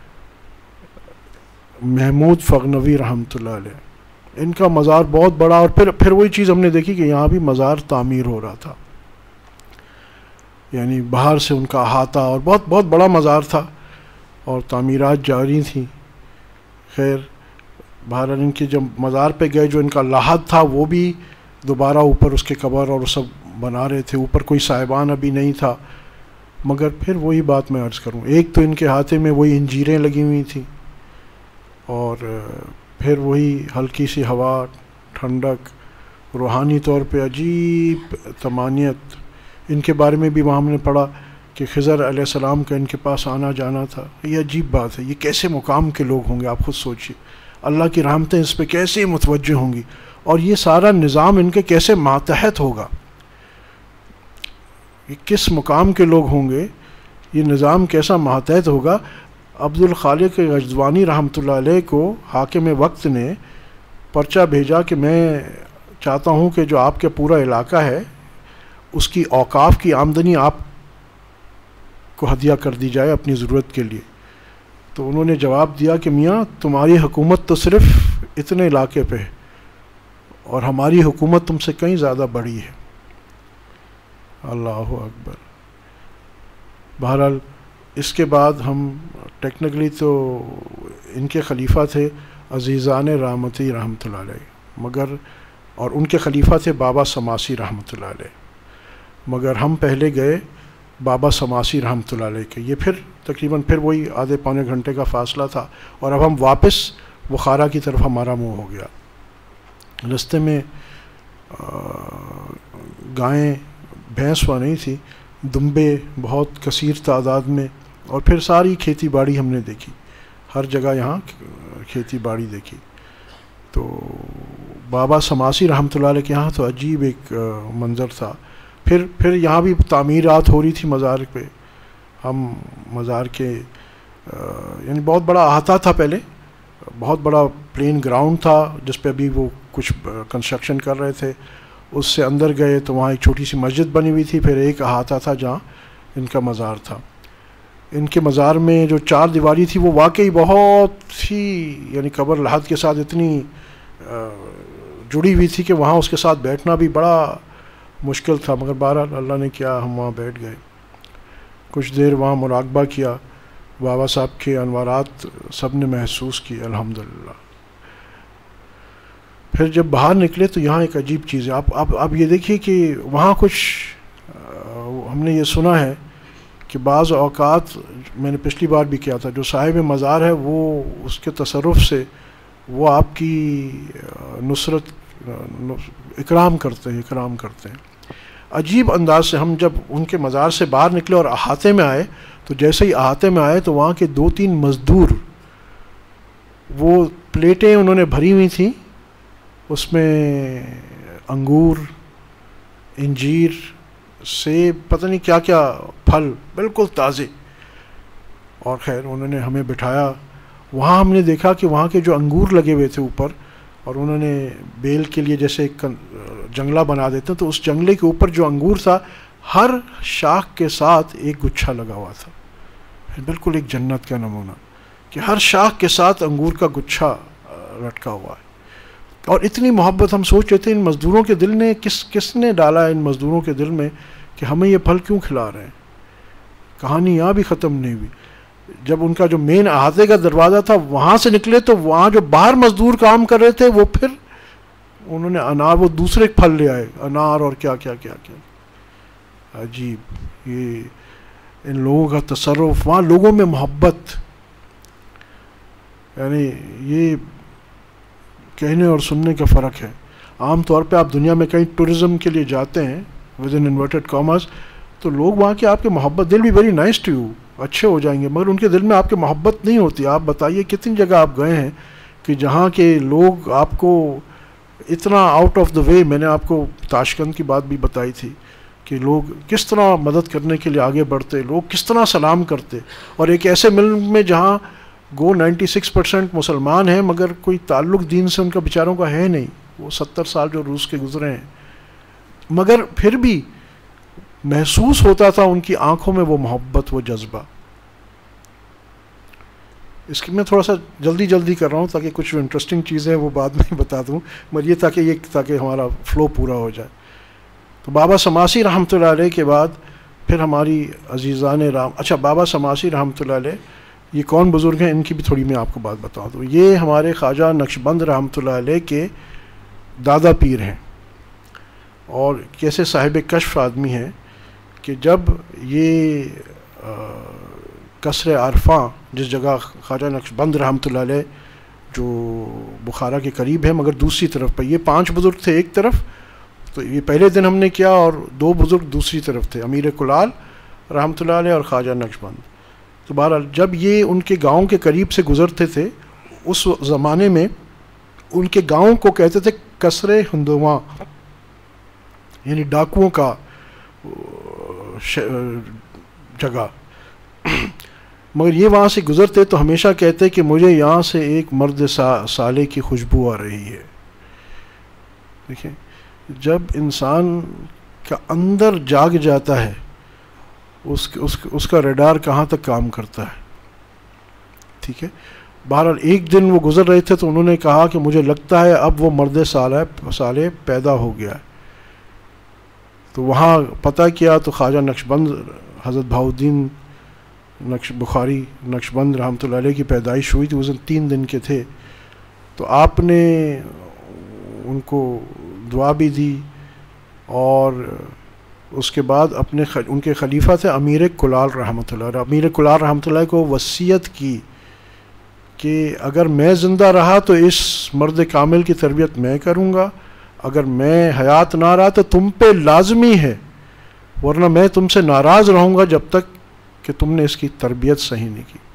محمود فغنوی رحمۃ اللہ علیہ، ان کا مزار بہت بڑا، اور پھر پھر وہی چیز ہم نے دیکھی کہ یہاں بھی مزار تعمیر ہو رہا تھا، یعنی باہر سے ان کا احاطہ، اور بہت بہت بڑا مزار تھا اور تعمیرات جاری تھیں۔ خیر بہرحال ان کے جب مزار پہ گئے، جو ان کا لاحد تھا وہ بھی دوبارہ اوپر اس کے قبر اور سب بنا رہے تھے، اوپر کوئی سائبان ابھی نہیں تھا، مگر پھر وہی بات میں عرض کروں، ایک تو ان کے ہاتھے میں وہی انجیریں لگی ہوئی تھیں، اور پھر وہی ہلکی سی ہوا، ٹھنڈک، روحانی طور پہ عجیب طمانیت۔ ان کے بارے میں بھی وہاں ہم نے پڑھا کہ خضر علیہ السلام کا ان کے پاس آنا جانا تھا۔ یہ عجیب بات ہے، یہ کیسے مقام کے لوگ ہوں گے، آپ خود سوچئے، اللہ کی رحمتیں اس پہ کیسے متوجہ ہوں گی، اور یہ سارا نظام ان کے کیسے ماتحت ہوگا، یہ کس مقام کے لوگ ہوں گے، یہ نظام کیسا ماتحت ہوگا۔ عبد الخالق غزوانی رحمۃ اللہ علیہ کو حاکم وقت نے پرچہ بھیجا کہ میں چاہتا ہوں کہ جو آپ کا پورا علاقہ ہے اس کی اوقاف کی آمدنی آپ کو ہدیہ کر دی جائے اپنی ضرورت کے لیے۔ تو انہوں نے جواب دیا کہ میاں تمہاری حکومت تو صرف اتنے علاقے پہ ہے، اور ہماری حکومت تم سے کہیں زیادہ بڑی ہے۔ اللہ اکبر۔ بہرحال اس کے بعد ہم ٹیکنیکلی تو ان کے خلیفہ تھے عزیزان رحمتی رحمۃ اللہ علیہ، مگر اور ان کے خلیفہ تھے بابا سماسی رحمۃ اللہ علیہ، مگر ہم پہلے گئے بابا سماسی رحمۃ اللہ علیہ کے. یہ پھر تقریباً پھر وہی آدھے پونے گھنٹے کا فاصلہ تھا، اور اب ہم واپس بخارا کی طرف ہمارا منہ ہو گیا. رستے میں گائیں بھینس ہوا نہیں تھی، دمبے بہت کثیر تعداد میں، اور پھر ساری کھیتی باڑی ہم نے دیکھی، ہر جگہ یہاں کھیتی باڑی دیکھی. تو بابا سماسی رحمۃ اللہ علیہ کے یہاں تو عجیب ایک منظر تھا. پھر پھر یہاں بھی تعمیرات ہو رہی تھی مزار پہ. ہم مزار کے یعنی بہت بڑا احاطہ تھا، پہلے بہت بڑا پلین گراؤنڈ تھا جس پہ ابھی وہ کچھ کنسٹرکشن کر رہے تھے. اس سے اندر گئے تو وہاں ایک چھوٹی سی مسجد بنی ہوئی تھی، پھر ایک احاطہ تھا جہاں ان کا مزار تھا. ان کے مزار میں جو چار دیواری تھی وہ واقعی بہت ہی یعنی قبر لحد کے ساتھ اتنی جڑی ہوئی تھی کہ وہاں اس کے ساتھ بیٹھنا بھی بڑا مشکل تھا، مگر بہرحال اللہ نے کیا ہم وہاں بیٹھ گئے. کچھ دیر وہاں مراقبہ کیا، بابا صاحب کے انوارات سب نے محسوس کی الحمدللہ. پھر جب باہر نکلے تو یہاں ایک عجیب چیز ہے. آپ آپ آپ یہ دیکھیے کہ وہاں کچھ ہم نے یہ سنا ہے کہ بعض اوقات، میں نے پچھلی بار بھی کیا تھا، جو صاحب مزار ہے وہ اس کے تصرف سے وہ آپ کی نصرت اکرام کرتے ہیں اکرام کرتے ہیں عجیب انداز سے. ہم جب ان کے مزار سے باہر نکلے اور احاطے میں آئے تو جیسے ہی احاطے میں آئے تو وہاں کے دو تین مزدور، وہ پلیٹیں انہوں نے بھری ہوئی تھیں، اس میں انگور، انجیر، سیب، پتہ نہیں کیا کیا پھل بالکل تازے. اور خیر انہوں نے ہمیں بٹھایا. وہاں ہم نے دیکھا کہ وہاں کے جو انگور لگے ہوئے تھے اوپر، اور انہوں نے بیل کے لیے جیسے ایک جنگلہ بنا دیتے ہیں، تو اس جنگلے کے اوپر جو انگور تھا ہر شاخ کے ساتھ ایک گچھا لگا ہوا تھا. بالکل ایک جنت کا نمونہ کہ ہر شاخ کے ساتھ انگور کا گچھا لٹکا ہوا ہے. اور اتنی محبت. ہم سوچ رہے تھے ان مزدوروں کے دل نے کس کس نے ڈالا ہے ان مزدوروں کے دل میں کہ ہمیں یہ پھل کیوں کھلا رہے ہیں. کہانی یہاں بھی ختم نہیں ہوئی. جب ان کا جو مین احاطے کا دروازہ تھا وہاں سے نکلے تو وہاں جو باہر مزدور کام کر رہے تھے وہ پھر انہوں نے انار، وہ دوسرے پھل لے آئے، انار اور کیا کیا کیا کیا. عجیب یہ ان لوگوں کا تصرف، وہاں لوگوں میں محبت. یعنی یہ کہنے اور سننے کا فرق ہے. عام طور پہ آپ دنیا میں کہیں ٹورزم کے لیے جاتے ہیں ود ان انورٹڈ کامرس تو لوگ وہاں کے آپ کے محبت، دل بھی ویری نائس ٹو یو، اچھے ہو جائیں گے، مگر ان کے دل میں آپ کے محبت نہیں ہوتی. آپ بتائیے کتنی جگہ آپ گئے ہیں کہ جہاں کے لوگ آپ کو اتنا آؤٹ آف دا وے. میں نے آپ کو تاشقند کی بات بھی بتائی تھی کہ لوگ کس طرح مدد کرنے کے لیے آگے بڑھتے، لوگ کس طرح سلام کرتے. اور ایک ایسے ملک میں جہاں گو نائنٹی سکس پرسینٹ مسلمان ہیں مگر کوئی تعلق دین سے ان کا بیچاروں کا ہے نہیں. وہ ستر سال جو روس کے گزرے ہیں، مگر پھر بھی محسوس ہوتا تھا ان کی آنکھوں میں وہ محبت، وہ جذبہ. اس کی میں تھوڑا سا جلدی جلدی کر رہا ہوں تاکہ کچھ انٹرسٹنگ چیزیں وہ بعد میں بتا دوں، مگر یہ تاکہ یہ تاکہ ہمارا فلو پورا ہو جائے. تو بابا سماسی رحمۃ اللہ علیہ کے بعد پھر ہماری عزیزان رام. اچھا، بابا سماسی رحمۃ اللہ علیہ یہ کون بزرگ ہیں، ان کی بھی تھوڑی میں آپ کو بات بتا دوں. یہ ہمارے خواجہ نقشبند رحمۃ اللہ علیہ کے دادا پیر ہیں، اور کیسے صاحب کشف آدمی ہیں کہ جب یہ قصر عرفاں، جس جگہ خواجہ نقشبند رحمۃ اللہ علیہ جو بخارا کے قریب ہے مگر دوسری طرف پہ، یہ پانچ بزرگ تھے ایک طرف، تو یہ پہلے دن ہم نے کیا، اور دو بزرگ دوسری طرف تھے، امیر کلال رحمۃ اللہ علیہ اور خواجہ نقشبند. تو بہرحال جب یہ ان کے گاؤں کے قریب سے گزرتے تھے اس زمانے میں ان کے گاؤں کو کہتے تھے قصر ہندواں، یعنی ڈاکوؤں کا جگہ. مگر یہ وہاں سے گزرتے تو ہمیشہ کہتے کہ مجھے یہاں سے ایک مرد صالح کی خوشبو آ رہی ہے. دیکھیں، جب انسان کا اندر جاگ جاتا ہے اس اس اس کا ریڈار کہاں تک کام کرتا ہے. ٹھیک ہے. بہرحال ایک دن وہ گزر رہے تھے تو انہوں نے کہا کہ مجھے لگتا ہے اب وہ مرد صالح صالح پیدا ہو گیا ہے. تو وہاں پتہ کیا تو خواجہ نقشبند حضرت بہاؤالدین نقش بخاری نقشبند رحمۃ اللہ علیہ کی پیدائش ہوئی تھی، اس دن تین دن کے تھے، تو آپ نے ان کو دعا بھی دی، اور اس کے بعد اپنے ان کے خلیفہ تھے امیر کلال رحمۃ اللہ علیہ، امیر کلال رحمۃ اللہ کو وصیت کی کہ اگر میں زندہ رہا تو اس مرد کامل کی تربیت میں کروں گا، اگر میں حیات نہ رہا تو تم پہ لازمی ہے، ورنہ میں تم سے ناراض رہوں گا جب تک کہ تم نے اس کی تربیت صحیح نہیں کی۔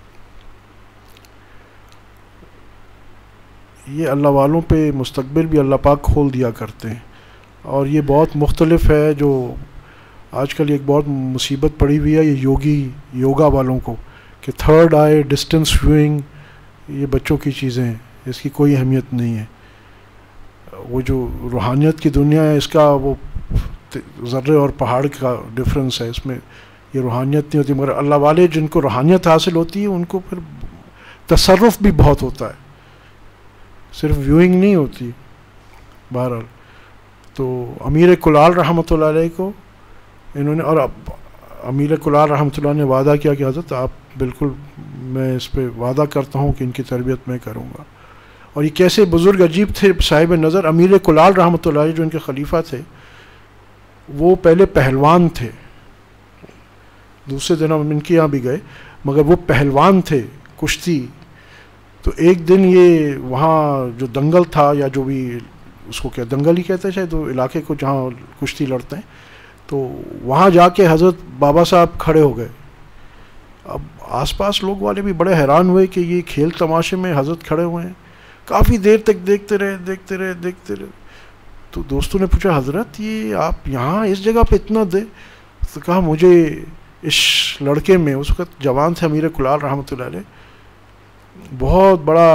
یہ اللہ والوں پہ مستقبل بھی اللہ پاک کھول دیا کرتے ہیں، اور یہ بہت مختلف ہے۔ جو آج کل ایک بہت مصیبت پڑی ہوئی ہے یہ یوگی یوگا والوں کو، کہ تھرڈ آئی، ڈسٹنس ویونگ، یہ بچوں کی چیزیں ہیں، اس کی کوئی اہمیت نہیں ہے۔ وہ جو روحانیت کی دنیا ہے اس کا وہ ذرے اور پہاڑ کا ڈفرنس ہے، اس میں یہ روحانیت نہیں ہوتی، مگر اللہ والے جن کو روحانیت حاصل ہوتی ہے ان کو پھر تصرف بھی بہت ہوتا ہے، صرف ویوئنگ نہیں ہوتی۔ بہرحال تو امیر کلال رحمۃ اللہ علیہ کو انہوں نے، اور امیر کلال رحمۃ اللہ نے وعدہ کیا کہ حضرت آپ بالکل، میں اس پہ وعدہ کرتا ہوں کہ ان کی تربیت میں کروں گا۔ اور یہ کیسے بزرگ عجیب تھے صاحب نظر، امیر کلال رحمۃ اللہ علیہ جو ان کے خلیفہ تھے وہ پہلے پہلوان تھے، دوسرے دن ہم ان کے یہاں بھی گئے، مگر وہ پہلوان تھے کشتی۔ تو ایک دن یہ وہاں جو دنگل تھا، یا جو بھی اس کو کیا دنگل ہی کہتے ہیں شاید، وہ علاقے کو جہاں کشتی لڑتے ہیں، تو وہاں جا کے حضرت بابا صاحب کھڑے ہو گئے۔ اب آس پاس لوگ والے بھی بڑے حیران ہوئے کہ یہ کھیل تماشے میں حضرت کھڑے ہوئے ہیں، کافی دیر تک دیکھتے رہے دیکھتے رہے دیکھتے رہے تو دوستوں نے پوچھا حضرت یہ آپ یہاں اس جگہ پہ اتنا دے؟ تو کہا مجھے اس لڑکے میں، اس وقت جوان تھے امیر کلال رحمۃ اللہ علیہ، بہت بڑا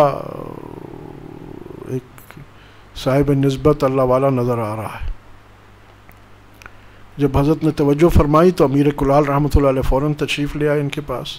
ایک صاحب نسبت اللہ والا نظر آ رہا ہے۔ جب حضرت نے توجہ فرمائی تو امیر کلال رحمۃ اللہ علیہ فوراً تشریف لے آئے ان کے پاس،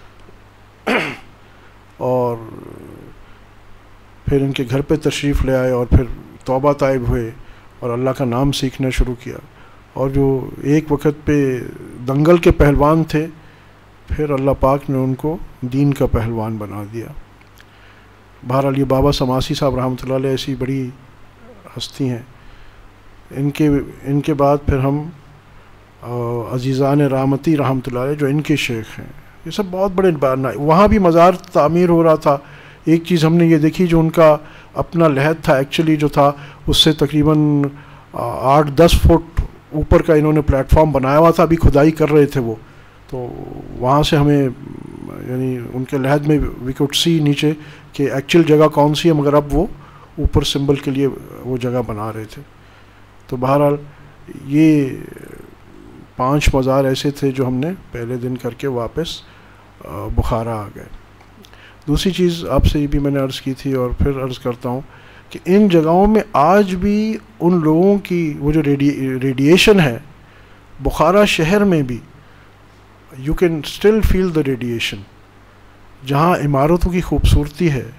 اور پھر ان کے گھر پہ تشریف لے آئے، اور پھر توبہ طائب ہوئے اور اللہ کا نام سیکھنا شروع کیا۔ اور جو ایک وقت پہ دنگل کے پہلوان تھے، پھر اللہ پاک نے ان کو دین کا پہلوان بنا دیا۔ بہرحال یہ بابا سماسی صاحب رحمۃ اللہ علیہ ایسی بڑی ہستی ہیں۔ ان کے ان کے بعد پھر ہم عزیزان رحمتی رحمۃ اللہ علیہ جو ان کے شیخ ہیں، یہ سب بہت بڑے، وہاں بھی مزار تعمیر ہو رہا تھا۔ ایک چیز ہم نے یہ دیکھی، جو ان کا اپنا لحد تھا ایکچولی جو تھا، اس سے تقریباً آٹھ دس فٹ اوپر کا انہوں نے پلیٹ فارم بنایا ہوا تھا، ابھی کھدائی کر رہے تھے وہ، تو وہاں سے ہمیں یعنی ان کے لحد میں وی کوڈ سی نیچے کہ ایکچوئل جگہ کون سی ہے، مگر اب وہ اوپر سمبل کے لیے وہ جگہ بنا رہے تھے۔ تو بہرحال یہ پانچ مزار ایسے تھے جو ہم نے پہلے دن کر کے واپس بخارا آ گئے۔ دوسری چیز آپ سے یہ بھی میں نے عرض کی تھی اور پھر عرض کرتا ہوں کہ ان جگہوں میں آج بھی ان لوگوں کی وہ جو ریڈی ریڈیشن ہے، بخارا شہر میں بھی you can still feel the radiation, جہاں عمارتوں کی خوبصورتی ہے،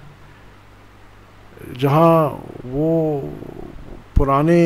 جہاں وہ پرانے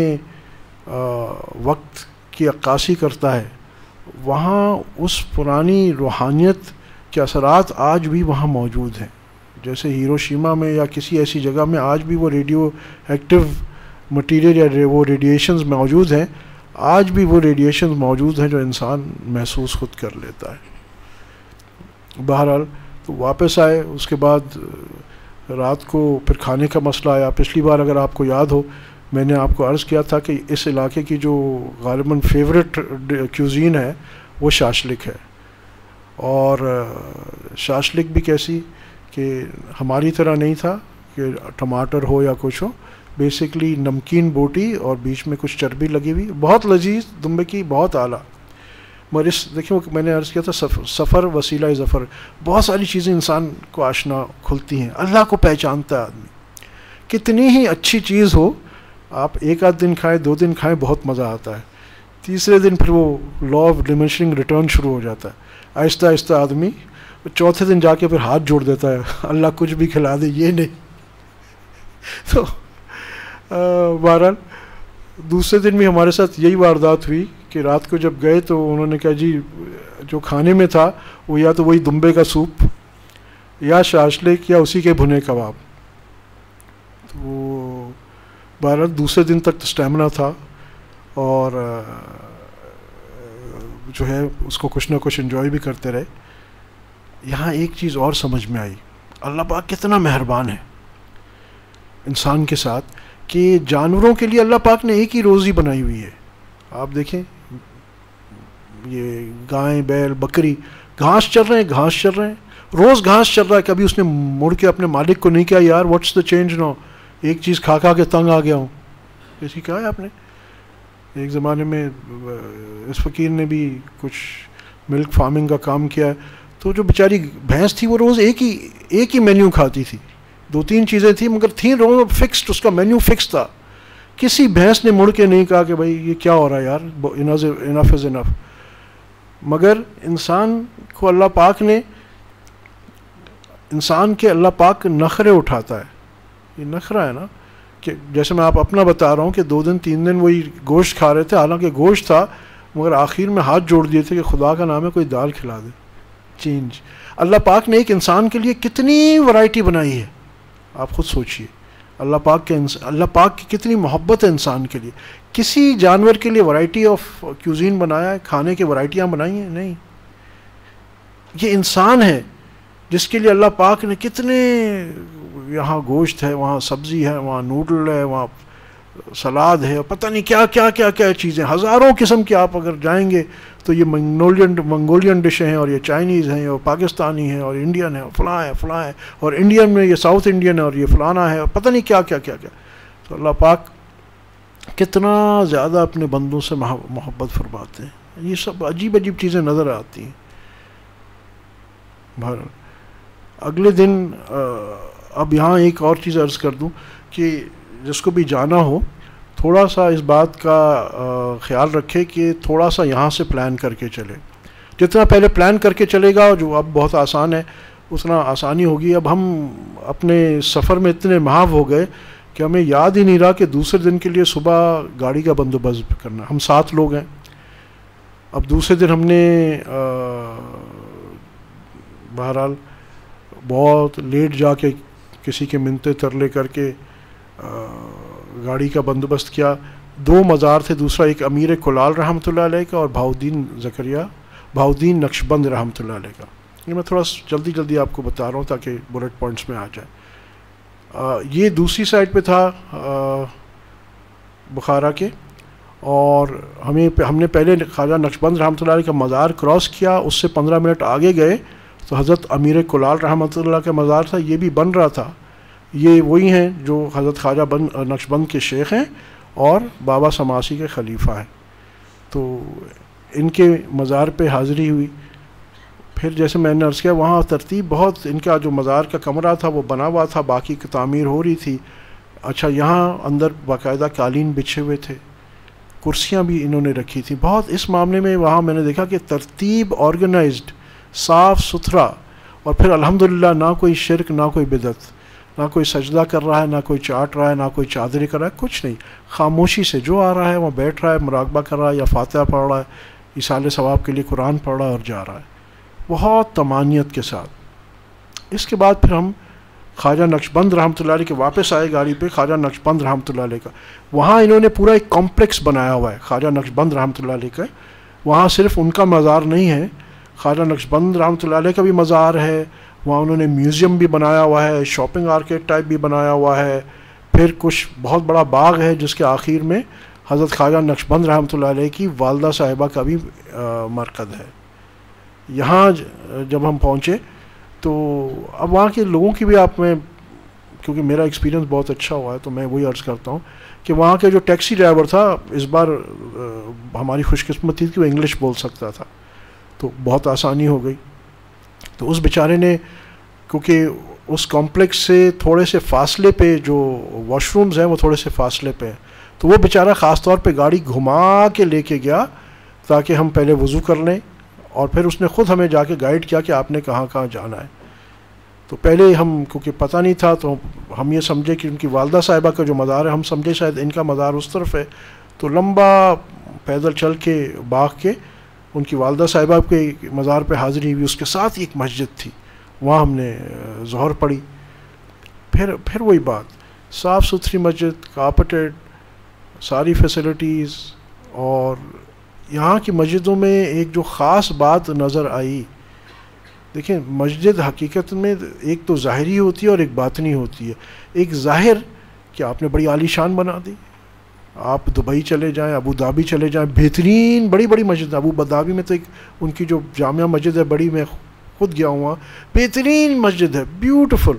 وقت کی عکاسی کرتا ہے، وہاں اس پرانی روحانیت کے اثرات آج بھی وہاں موجود ہیں۔ جیسے ہیروشیما میں یا کسی ایسی جگہ میں آج بھی وہ ریڈیو ایکٹیو مٹیریل یا وہ ریڈیشنز موجود ہیں، آج بھی وہ ریڈیشنز موجود ہیں جو انسان محسوس خود کر لیتا ہے۔ بہرحال تو واپس آئے، اس کے بعد رات کو پھر کھانے کا مسئلہ آیا۔ پچھلی بار اگر آپ کو یاد ہو میں نے آپ کو عرض کیا تھا کہ اس علاقے کی جو غالباً فیوریٹ کیوزین ہے وہ شاشلک ہے، اور شاشلک بھی کیسی کہ ہماری طرح نہیں تھا کہ ٹماٹر ہو یا کچھ ہو، بیسکلی نمکین بوٹی اور بیچ میں کچھ چربی لگی ہوئی، بہت لذیذ، دمبے کی بہت اعلیٰ۔ مگر اس دیکھیں میں نے عرض کیا تھا سفر سفر وسیلہ ظفر، بہت ساری چیزیں انسان کو آشنا کھلتی ہیں، اللہ کو پہچانتا ہے آدمی۔ کتنی ہی اچھی چیز ہو، آپ ایک آدھ دن کھائیں، دو دن کھائیں، بہت مزہ آتا ہے، تیسرے دن پھر وہ لا آف ڈیمنشننگ ریٹرن شروع ہو جاتا ہے، آہستہ آہستہ آدمی چوتھے دن جا کے پھر ہاتھ جوڑ دیتا ہے، اللہ کچھ بھی کھلا دے یہ نہیں۔ تو بہرحال دوسرے دن بھی ہمارے ساتھ یہی واردات ہوئی کہ رات کو جب گئے تو انہوں نے کہا جی جو کھانے میں تھا وہ یا تو وہی دمبے کا سوپ یا شاشلک یا اسی کے بھنے کباب. تو بہرحال دوسرے دن تک تو اسٹیمنا تھا اور جو ہے اس کو کچھ نہ کچھ انجوائے بھی کرتے رہے. یہاں ایک چیز اور سمجھ میں آئی, اللہ پاک کتنا مہربان ہے انسان کے ساتھ کہ جانوروں کے لیے اللہ پاک نے ایک ہی روزی بنائی ہوئی ہے. آپ دیکھیں یہ گائیں بیل بکری گھاس چر رہے ہیں گھاس چر رہے ہیں روز گھاس چر رہا ہے. کبھی اس نے مڑ کے اپنے مالک کو نہیں کہا یار واٹس دا چینج نو, ایک چیز کھا کھا کے تنگ آ گیا ہوں. ایسی کہا ہے آپ نے. ایک زمانے میں اس فقیر نے بھی کچھ ملک فارمنگ کا کام کیا ہے, تو جو بیچاری بھینس تھی وہ روز ایک ہی ایک ہی مینیو کھاتی تھی. دو تین چیزیں تھیں مگر تھیں روز فکسڈ, اس کا مینیو فکس تھا. کسی بھینس نے مڑ کے نہیں کہا کہ بھائی یہ کیا ہو رہا ہے یار, انف از انف. مگر انسان کو اللہ پاک نے انسان کے اللہ پاک نخرے اٹھاتا ہے. یہ نخرہ ہے نا کہ جیسے میں آپ اپنا بتا رہا ہوں کہ دو دن تین دن وہی گوشت کھا رہے تھے, حالانکہ گوشت تھا مگر آخر میں ہاتھ جوڑ دیے تھے کہ خدا کا نام ہے کوئی دال کھلا دے. چینج. اللہ پاک نے ایک انسان کے لیے کتنی ورائٹی بنائی ہے, آپ خود سوچئے. اللہ پاک کے اللہ پاک کی کتنی محبت ہے انسان کے لیے. کسی جانور کے لیے ورائٹی آف کیوزین بنایا ہے, کھانے کی ورائٹیاں بنائی ہیں؟ نہیں. یہ انسان ہے جس کے لیے اللہ پاک نے کتنے, یہاں گوشت ہے, وہاں سبزی ہے, وہاں نوڈل ہے, وہاں سلاد ہے, پتہ نہیں کیا کیا کیا کیا چیزیں, ہزاروں قسم کی. آپ اگر جائیں گے تو یہ منگولین منگولین ڈشیں ہیں اور یہ چائنیز ہیں اور پاکستانی ہیں اور انڈین ہے اور فلاں ہے فلاں ہے اور انڈین میں یہ ساؤتھ انڈین ہے اور یہ فلانا ہے اور پتہ نہیں کیا کیا کیا کیا. تو اللہ پاک کتنا زیادہ اپنے بندوں سے محبت فرماتے ہیں. یہ سب عجیب عجیب چیزیں نظر آتی ہیں. بہرحال اگلے دن اب یہاں ایک اور چیز عرض کر دوں کہ جس کو بھی جانا ہو تھوڑا سا اس بات کا خیال رکھے کہ تھوڑا سا یہاں سے پلان کر کے چلے. جتنا پہلے پلان کر کے چلے گا جو اب بہت آسان ہے اتنا آسانی ہوگی. اب ہم اپنے سفر میں اتنے محو ہو گئے کہ ہمیں یاد ہی نہیں رہا کہ دوسرے دن کے لیے صبح گاڑی کا بندوبست کرنا. ہم سات لوگ ہیں. اب دوسرے دن ہم نے بہرحال بہت لیٹ جا کے کسی کے منتیں ترلے کر کے گاڑی کا بندوبست کیا. دو مزار تھے, دوسرا ایک امیر کلال رحمۃ اللہ علیہ کا اور بہاؤدین زکریا بہاؤدین نقشبند رحمۃ اللہ علیہ کا. یہ میں تھوڑا جلدی جلدی آپ کو بتا رہا ہوں تاکہ بلٹ پوائنٹس میں آ جائے. یہ دوسری سائڈ پہ تھا بخارا کے, اور ہمیں ہم نے پہلے خواجہ نقشبند رحمۃ اللہ علیہ کا مزار کراس کیا. اس سے پندرہ منٹ آگے گئے تو حضرت امیر کلال رحمۃ اللہ کا مزار تھا. یہ بھی بن رہا تھا. یہ وہی ہیں جو حضرت خواجہ بند نقشبند کے شیخ ہیں اور بابا سماسی کے خلیفہ ہیں. تو ان کے مزار پہ حاضری ہوئی. پھر جیسے میں نے عرض کیا وہاں ترتیب بہت, ان کا جو مزار کا کمرہ تھا وہ بنا ہوا تھا, باقی کی تعمیر ہو رہی تھی. اچھا یہاں اندر باقاعدہ قالین بچھے ہوئے تھے, کرسیاں بھی انہوں نے رکھی تھیں. بہت اس معاملے میں وہاں میں نے دیکھا کہ ترتیب, آرگنائزڈ, صاف ستھرا. اور پھر الحمدللہ نہ کوئی شرک نہ کوئی بدعت, نہ کوئی سجدہ کر رہا ہے, نہ کوئی چاٹ رہا ہے, نہ کوئی چادری کر رہا ہے, کچھ نہیں. خاموشی سے جو آ رہا ہے وہ بیٹھ رہا ہے, مراقبہ کر رہا ہے یا فاتحہ پڑھ رہا ہے, ایصال ثواب کے لیے قرآن پڑھ رہا ہے اور جا رہا ہے بہت طمانیت کے ساتھ. اس کے بعد پھر ہم خواجہ نقشبند رحمۃ اللہ علیہ کے واپس آئے گاڑی پہ. خواجہ نقشبند رحمۃ اللہ علیہ کا وہاں انہوں نے پورا ایک کمپلیکس بنایا ہوا ہے خواجہ نقشبند رحمۃ اللہ علیہ کا. وہاں صرف ان کا مزار نہیں ہے, خواجہ نقشبند رحمۃ اللہ علیہ کا بھی مزار ہے. وہاں انہوں نے میوزیم بھی بنایا ہوا ہے, شاپنگ آرکیڈ ٹائپ بھی بنایا ہوا ہے. پھر کچھ بہت بڑا باغ ہے جس کے آخر میں حضرت خواجہ نقشبند رحمۃ اللہ علیہ کی والدہ صاحبہ کا بھی مرکز ہے. یہاں جب ہم پہنچے تو اب وہاں کے لوگوں کی بھی آپ میں, کیونکہ میرا ایکسپیرینس بہت اچھا ہوا ہے تو میں وہی عرض کرتا ہوں کہ وہاں کے جو ٹیکسی ڈرائیور تھا اس بار ہماری خوش قسمتی تھی کہ وہ انگلش بول سکتا تھا تو بہت آسانی ہو گئی. تو اس بیچارے نے, کیونکہ اس کمپلیکس سے تھوڑے سے فاصلے پہ جو واش رومز ہیں وہ تھوڑے سے فاصلے پہ ہیں, تو وہ بیچارہ خاص طور پہ گاڑی گھما کے لے کے گیا تاکہ ہم پہلے وضو کر لیں, اور پھر اس نے خود ہمیں جا کے گائیڈ کیا کہ آپ نے کہاں کہاں جانا ہے. تو پہلے ہم کیونکہ پتہ نہیں تھا تو ہم یہ سمجھے کہ ان کی والدہ صاحبہ کا جو مزار ہے, ہم سمجھے شاید ان کا مزار اس طرف ہے. تو لمبا پیدل چل کے باغ کے ان کی والدہ صاحبہ کے مزار پہ حاضری ہوئی، اس کے ساتھ ایک مسجد تھی، وہاں ہم نے ظہر پڑھی. پھر پھر وہی بات، صاف ستھری مسجد، کارپیٹڈ، ساری فیسلٹیز. اور یہاں کی مسجدوں میں ایک جو خاص بات نظر آئی، دیکھیں مسجد حقیقت میں ایک تو ظاہری ہوتی ہے اور ایک باطنی ہوتی ہے. ایک ظاہر کہ آپ نے بڑی عالی شان بنا دی، آپ دبئی چلے جائیں، ابو دھابی چلے جائیں، بہترین بڑی بڑی مسجد. ابو دھابی میں تو ایک ان کی جو جامعہ مسجد ہے بڑی، میں خود گیا ہوں، بہترین مسجد ہے، بیوٹیفل،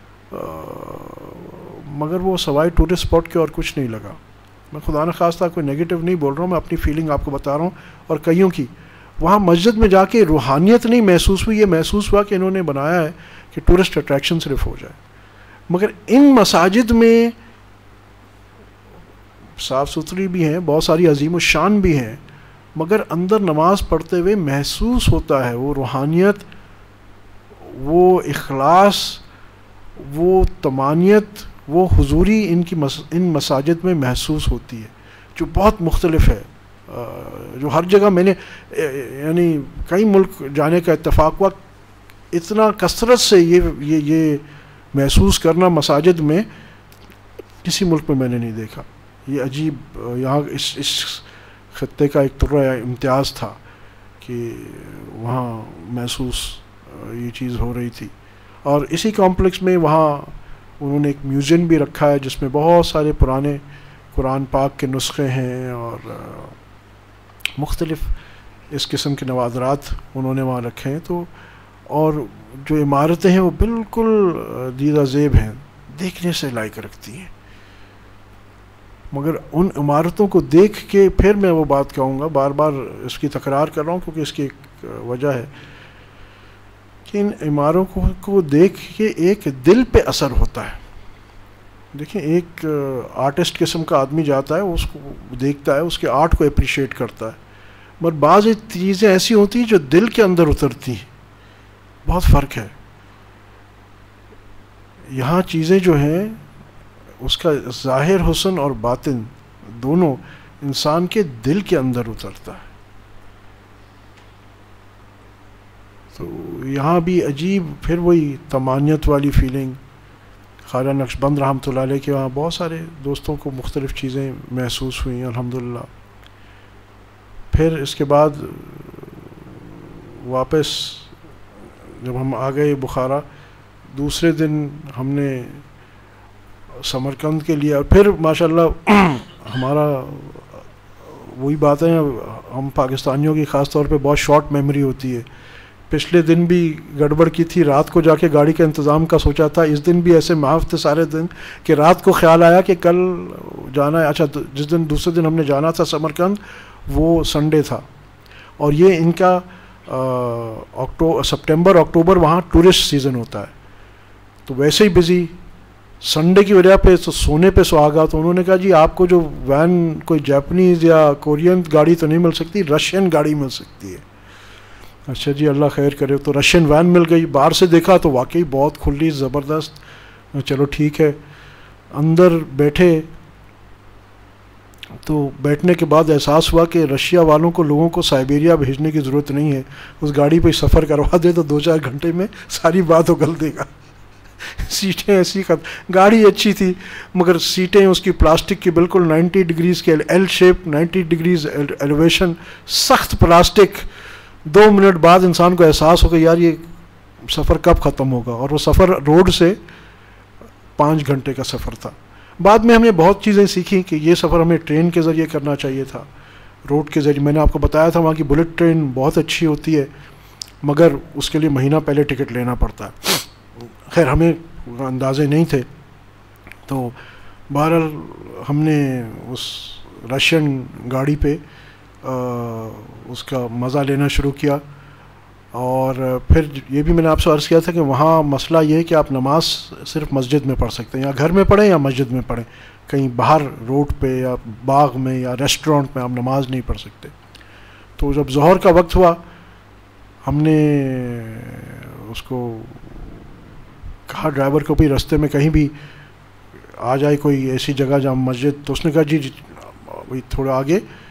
مگر وہ سوائے ٹورسٹ اسپاٹ کے اور کچھ نہیں لگا. میں خدا نخواستہ کوئی نیگیٹو نہیں بول رہا ہوں، میں اپنی فیلنگ آپ کو بتا رہا ہوں اور کئیوں کی. وہاں مسجد میں جا کے روحانیت نہیں محسوس ہوئی، یہ محسوس ہوا کہ انہوں نے بنایا ہے کہ ٹورسٹ اٹریکشن صرف ہو جائے. مگر ان مساجد میں صاف ستھری بھی ہیں، بہت ساری عظیم الشان بھی ہیں، مگر اندر نماز پڑھتے ہوئے محسوس ہوتا ہے وہ روحانیت، وہ اخلاص، وہ طمانیت، وہ حضوری ان کی مس ان مساجد میں محسوس ہوتی ہے، جو بہت مختلف ہے. جو ہر جگہ میں نے یعنی کئی ملک جانے کا اتفاق ہوا، اتنا کثرت سے یہ یہ یہ محسوس کرنا مساجد میں کسی ملک میں میں نے نہیں دیکھا. یہ عجیب، یہاں اس اس خطے کا ایک طرح امتیاز تھا کہ وہاں محسوس یہ چیز ہو رہی تھی. اور اسی کمپلیکس میں وہاں انہوں نے ایک میوزیم بھی رکھا ہے جس میں بہت سارے پرانے قرآن پاک کے نسخے ہیں اور مختلف اس قسم کے نوادرات انہوں نے وہاں رکھے ہیں. تو اور جو عمارتیں ہیں وہ بالکل دیدہ زیب ہیں، دیکھنے سے لائق رکھتی ہیں. مگر ان عمارتوں کو دیکھ کے پھر میں وہ بات کہوں گا، بار بار اس کی تکرار کر رہا ہوں کیونکہ اس کی ایک وجہ ہے کہ ان عمارتوں کو دیکھ کے ایک دل پہ اثر ہوتا ہے. دیکھیں ایک آرٹسٹ قسم کا آدمی جاتا ہے، اس کو دیکھتا ہے، اس کے آرٹ کو اپریشیٹ کرتا ہے، مگر بعض چیزیں ایسی ہوتی ہیں جو دل کے اندر اترتی ہیں. بہت فرق ہے. یہاں چیزیں جو ہیں اس کا ظاہر حسن اور باطن دونوں انسان کے دل کے اندر اترتا ہے. تو یہاں بھی عجیب پھر وہی طمانیت والی فیلنگ. خواجہ نقشبند رحمۃ اللہ علیہ کے وہاں بہت سارے دوستوں کو مختلف چیزیں محسوس ہوئیں الحمدللہ. پھر اس کے بعد واپس جب ہم آ گئے بخارا، دوسرے دن ہم نے سمرقند کے لیے، اور پھر ماشاءاللہ ہمارا وہی بات ہے، ہم پاکستانیوں کی خاص طور پہ بہت شارٹ میموری ہوتی ہے. پچھلے دن بھی گڑبڑ کی تھی، رات کو جا کے گاڑی کا انتظام کا سوچا تھا، اس دن بھی ایسے معاف تھے سارے دن کہ رات کو خیال آیا کہ کل جانا ہے. اچھا جس دن دوسرے دن ہم نے جانا تھا سمرقند وہ سنڈے تھا، اور یہ ان کا اکٹوبر سپٹمبر اکتوبر وہاں ٹورسٹ سیزن ہوتا ہے، تو ویسے ہی بزی. سنڈے کی وجہ پہ تو سونے پہ سہاگا. تو انہوں نے کہا جی آپ کو جو وین کوئی جاپنیز یا کورین گاڑی تو نہیں مل سکتی، رشین گاڑی مل سکتی ہے. اچھا جی اللہ خیر کرے. تو رشین وین مل گئی. باہر سے دیکھا تو واقعی بہت کھلی زبردست. چلو ٹھیک ہے، اندر بیٹھے تو بیٹھنے کے بعد احساس ہوا کہ رشیا والوں کو لوگوں کو سائبیریا بھیجنے کی ضرورت نہیں ہے، اس گاڑی پہ سفر کروا دے تو دو چار گھنٹے میں ساری بات اگل دے گا. سیٹیں ایسی خط گاڑی اچھی تھی مگر سیٹیں اس کی پلاسٹک کی بالکل نائنٹی ڈگریز کے L shape, ninety degrees elevation, سخت پلاسٹک. دو منٹ بعد انسان کو احساس ہو کہ یار یہ سفر کب ختم ہوگا، اور وہ سفر روڈ سے پانچ گھنٹے کا سفر تھا. بعد میں ہم نے بہت چیزیں سیکھیں کہ یہ سفر ہمیں ٹرین کے ذریعے کرنا چاہیے تھا، روڈ کے ذریعے. میں نے آپ کو بتایا تھا وہاں کی بلٹ ٹرین بہت اچھی ہوتی ہے مگر اس کے لیے مہینہ پہلے ٹکٹ لینا پڑتا ہے. خیر ہمیں اندازے نہیں تھے، تو بہرحال ہم نے اس رشین گاڑی پہ اس کا مزہ لینا شروع کیا. اور پھر یہ بھی میں نے آپ سے عرض کیا تھا کہ وہاں مسئلہ یہ ہے کہ آپ نماز صرف مسجد میں پڑھ سکتے ہیں، یا گھر میں پڑھیں یا مسجد میں پڑھیں، کہیں باہر روڈ پہ یا باغ میں یا ریسٹورنٹ میں آپ نماز نہیں پڑھ سکتے. تو جب ظہر کا وقت ہوا ہم نے اس کو کہا ڈرائیور کو بھی رستے میں کہیں بھی آ جائے کوئی ایسی جگہ جہاں مسجد، تو اس نے کہا جی وہی تھوڑا آگے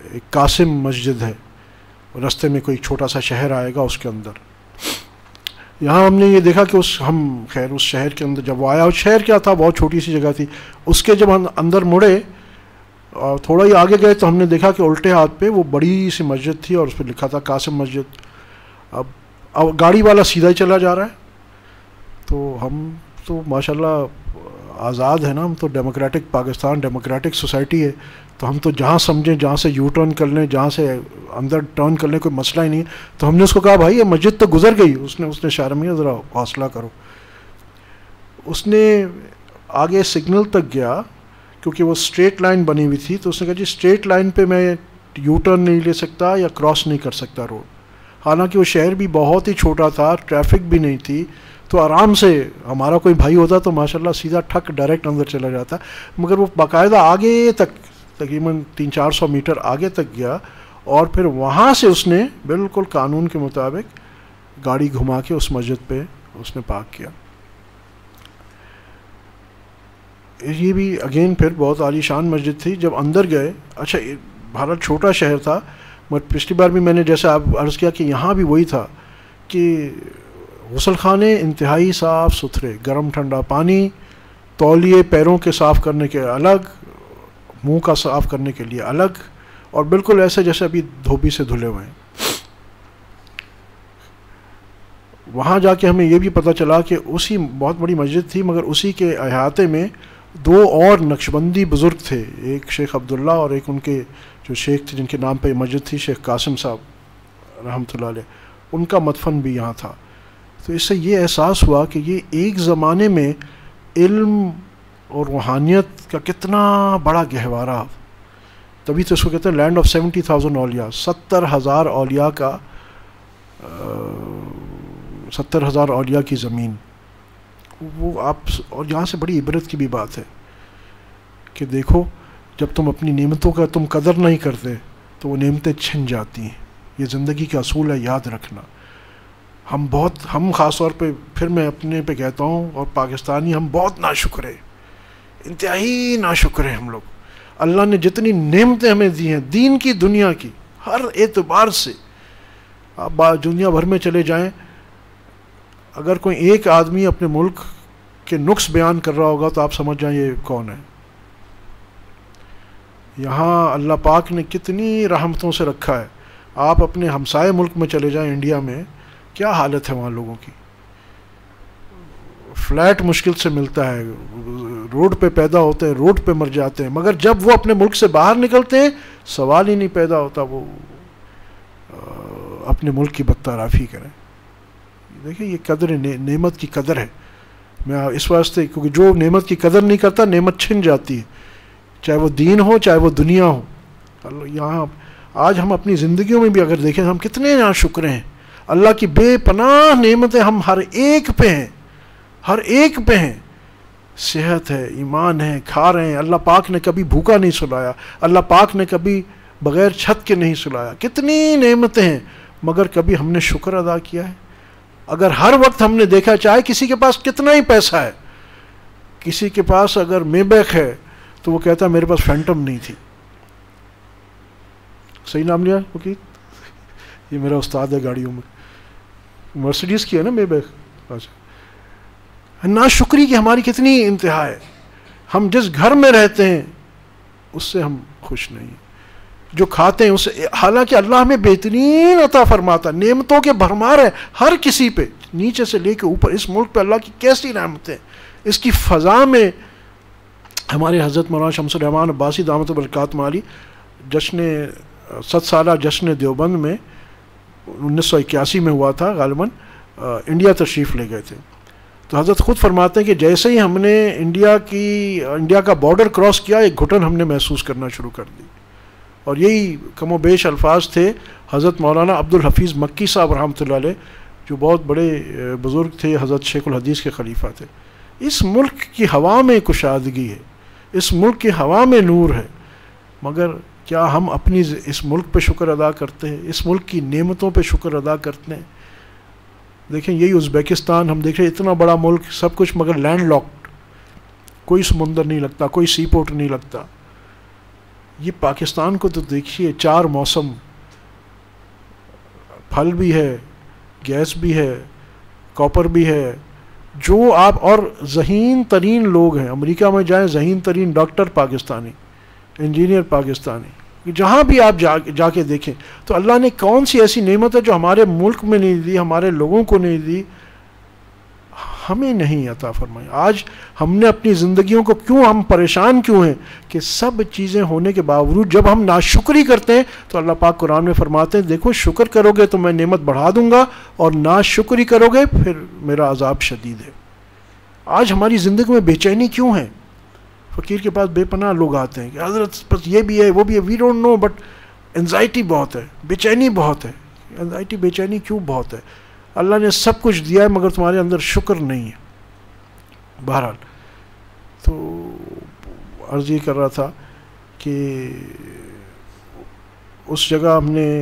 ایک قاسم مسجد ہے، راستے میں کوئی چھوٹا سا شہر آئے گا اس کے اندر. یہاں ہم نے یہ دیکھا کہ اس ہم خیر اس شہر کے اندر جب وہ آیا، اس شہر کیا تھا، بہت چھوٹی سی جگہ تھی. اس کے جب ہم اندر مڑے اور تھوڑا ہی آگے گئے تو ہم نے دیکھا کہ الٹے ہاتھ پہ وہ بڑی سی مسجد تھی اور اس پہ لکھا تھا قاسم مسجد. اب اب گاڑی والا سیدھا ہی چلا جا رہا ہے. تو ہم تو ماشاءاللہ آزاد ہے نا، ہم تو ڈیموکریٹک پاکستان، ڈیموکریٹک سوسائٹی ہے، تو ہم تو جہاں سمجھیں جہاں سے یو ٹرن کر لیں، جہاں سے اندر ٹرن کر لیں، کوئی مسئلہ ہی نہیں ہے. تو ہم نے اس کو کہا بھائی یہ مسجد تو گزر گئی. اس نے اس نے اشارہ میں ذرا حوصلہ کرو. اس نے آگے سگنل تک گیا کیونکہ وہ اسٹریٹ لائن بنی ہوئی تھی، تو اس نے کہا جی اسٹریٹ لائن پہ میں یو ٹرن نہیں لے سکتا یا کراس نہیں کر سکتا روڈ. حالانکہ وہ شہر بھی بہت ہی چھوٹا تھا، ٹریفک بھی نہیں تھی، تو آرام سے ہمارا کوئی بھائی ہوتا تو ماشاءاللہ سیدھا ٹھک ڈائریکٹ اندر چلا جاتا. مگر وہ باقاعدہ آگے تک تقریباً تین چار سو میٹر آگے تک گیا اور پھر وہاں سے اس نے بالکل قانون کے مطابق گاڑی گھما کے اس مسجد پہ اس نے پارک کیا. یہ بھی اگین پھر بہت عالی شان مسجد تھی. جب اندر گئے، اچھا بھارت چھوٹا شہر تھا، مگر پچھلی بار بھی میں نے جیسے آپ عرض کیا کہ یہاں بھی وہی تھا کہ غسل خانے انتہائی صاف ستھرے، گرم ٹھنڈا پانی، تولیے پیروں کے صاف کرنے کے الگ، منہ کا صاف کرنے کے لیے الگ، اور بالکل ایسے جیسے ابھی دھوبی سے دھلے ہوئے ہیں. وہاں جا کے ہمیں یہ بھی پتہ چلا کہ اسی بہت بڑی مسجد تھی مگر اسی کے احاطے میں دو اور نقشبندی بزرگ تھے، ایک شیخ عبداللہ اور ایک ان کے جو شیخ تھے جن کے نام پہ مسجد تھی، شیخ قاسم صاحب رحمۃ اللہ علیہ، ان کا مدفن بھی یہاں تھا. تو اس سے یہ احساس ہوا کہ یہ ایک زمانے میں علم اور روحانیت کا کتنا بڑا گہوارہ. تبھی تو اس کو کہتے ہیں لینڈ آف سیونٹی تھاؤزینڈ اولیاء، ستر ہزار اولیاء کا ستر ہزار اولیاء کی زمین. وہ آپ اور یہاں سے بڑی عبرت کی بھی بات ہے کہ دیکھو جب تم اپنی نعمتوں کا تم قدر نہیں کرتے تو وہ نعمتیں چھن جاتی ہیں. یہ زندگی کا اصول ہے، یاد رکھنا. ہم بہت ہم خاص طور پہ پھر میں اپنے پہ کہتا ہوں اور پاکستانی ہم بہت ناشکر ہیں، انتہائی ناشکر ہیں ہم لوگ. اللہ نے جتنی نعمتیں ہمیں دی ہیں دین کی دنیا کی ہر اعتبار سے، آپ دنیا بھر میں چلے جائیں، اگر کوئی ایک آدمی اپنے ملک کے نقص بیان کر رہا ہوگا تو آپ سمجھ جائیں یہ کون ہے. یہاں اللہ پاک نے کتنی رحمتوں سے رکھا ہے. آپ اپنے ہمسائے ملک میں چلے جائیں، انڈیا میں کیا حالت ہے وہاں لوگوں کی. فلیٹ مشکل سے ملتا ہے، روڈ پہ پیدا ہوتے ہیں، روڈ پہ مر جاتے ہیں، مگر جب وہ اپنے ملک سے باہر نکلتے ہیں سوال ہی نہیں پیدا ہوتا وہ اپنے ملک کی بدترافی کریں. دیکھیں یہ قدر نعمت کی قدر ہے. میں اس واسطے کیونکہ جو نعمت کی قدر نہیں کرتا نعمت چھن جاتی ہے، چاہے وہ دین ہو چاہے وہ دنیا ہو. یہاں آج ہم اپنی زندگیوں میں بھی اگر دیکھیں ہم کتنے ناشکر ہیں. اللہ کی بے پناہ نعمتیں ہم ہر ایک پہ ہیں، ہر ایک پہ ہیں. صحت ہے، ایمان ہے، کھا رہے ہیں. اللہ پاک نے کبھی بھوکا نہیں سلایا، اللہ پاک نے کبھی بغیر چھت کے نہیں سلایا. کتنی نعمتیں ہیں مگر کبھی ہم نے شکر ادا کیا ہے؟ اگر ہر وقت ہم نے دیکھا، چاہے کسی کے پاس کتنا ہی پیسہ ہے، کسی کے پاس اگر میبیک ہے تو وہ کہتا ہے میرے پاس فینٹم نہیں تھی. صحیح نام لیا وکیل؟ یہ میرا استاد ہے گاڑیوں میں، مرسیڈیز کی ہے نا میبیک. اچھا، ناشکری کی ہماری کتنی انتہا ہے. ہم جس گھر میں رہتے ہیں اس سے ہم خوش نہیں ہیں، جو کھاتے ہیں اس سے، حالانکہ اللہ ہمیں بہترین عطا فرماتا، نعمتوں کے بھرمار ہے ہر کسی پہ، نیچے سے لے کے اوپر. اس ملک پہ اللہ کی کیسی نعمتیں. اس کی فضا میں ہمارے حضرت مولانا شمس الرحمان عباسی دامت برکاتہ عالی جشن ست سالہ جشن دیوبند میں انیس سو اکیاسی میں ہوا تھا غالباً، انڈیا تشریف لے گئے تھے. تو حضرت خود فرماتے ہیں کہ جیسے ہی ہم نے انڈیا کی انڈیا کا بارڈر کراس کیا ایک گھٹن ہم نے محسوس کرنا شروع کر دی. اور یہی کم و بیش الفاظ تھے حضرت مولانا عبد الحفیظ مکی صاحب رحمۃ اللہ علیہ، جو بہت بڑے بزرگ تھے، حضرت شیخ الحدیث کے خلیفہ تھے. اس ملک کی ہوا میں کشادگی ہے، اس ملک کی ہوا میں نور ہے، مگر کیا ہم اپنی اس ملک پہ شکر ادا کرتے ہیں؟ اس ملک کی نعمتوں پہ شکر ادا کرتے ہیں؟ دیکھیں یہی ازبیکستان ہم دیکھ رہے، اتنا بڑا ملک سب کچھ مگر لینڈ لاکڈ، کوئی سمندر نہیں لگتا، کوئی سی پورٹ نہیں لگتا. یہ پاکستان کو تو دیکھیے، چار موسم، پھل بھی ہے، گیس بھی ہے، کاپر بھی ہے، جو آپ، اور ذہین ترین لوگ ہیں، امریکہ میں جائیں ذہین ترین ڈاکٹر پاکستانی، انجینئر پاکستانی، جہاں بھی آپ جا جا کے دیکھیں تو اللہ نے کون سی ایسی نعمت ہے جو ہمارے ملک میں نہیں دی، ہمارے لوگوں کو نہیں دی، ہمیں نہیں عطا فرمائی. آج ہم نے اپنی زندگیوں کو کیوں، ہم پریشان کیوں ہیں کہ سب چیزیں ہونے کے باوجود جب ہم ناشکری کرتے ہیں تو اللہ پاک قرآن میں فرماتے ہیں دیکھو شکر کرو گے تو میں نعمت بڑھا دوں گا، اور ناشکری کرو گے پھر میرا عذاب شدید ہے. آج ہماری زندگی میں بے چینی کیوں ہے؟ فقیر کے پاس بے پناہ لوگ آتے ہیں کہ حضرت بس یہ بھی ہے وہ بھی ہے، we don't know, but anxiety بہت ہے، بے چینی بہت ہے. انزائٹی بے چینی کیوں بہت ہے؟ اللہ نے سب کچھ دیا ہے مگر تمہارے اندر شکر نہیں ہے. بہرحال تو عرض یہ کر رہا تھا کہ اس جگہ ہم نے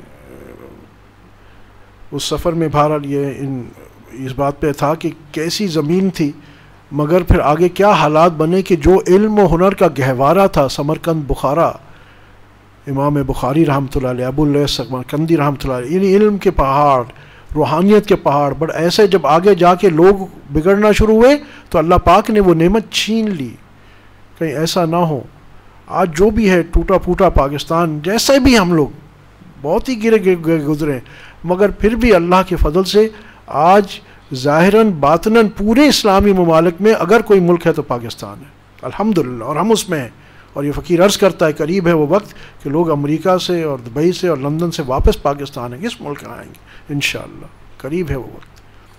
اس سفر میں بہرحال یہ ان اس بات پہ تھا کہ کیسی زمین تھی، مگر پھر آگے کیا حالات بنے کہ جو علم و ہنر کا گہوارہ تھا سمرقند بخارا، امام بخاری رحمۃ اللہ علیہ، ابو اللیث سمرقندی رحمۃ اللہ علیہ، یعنی علم کے پہاڑ، روحانیت کے پہاڑ، بٹ ایسے جب آگے جا کے لوگ بگڑنا شروع ہوئے تو اللہ پاک نے وہ نعمت چھین لی. کہیں ایسا نہ ہو آج جو بھی ہے ٹوٹا پھوٹا پاکستان، جیسے بھی ہم لوگ بہت ہی گرے گزرے، مگر پھر بھی اللہ کے فضل سے آج ظاہراً باطناً پورے اسلامی ممالک میں اگر کوئی ملک ہے تو پاکستان ہے الحمدللہ، اور ہم اس میں ہیں. اور یہ فقیر عرض کرتا ہے قریب ہے وہ وقت کہ لوگ امریکہ سے اور دبئی سے اور لندن سے واپس پاکستان ہیں، اس ملک آئیں گے انشاءاللہ، قریب ہے وہ وقت.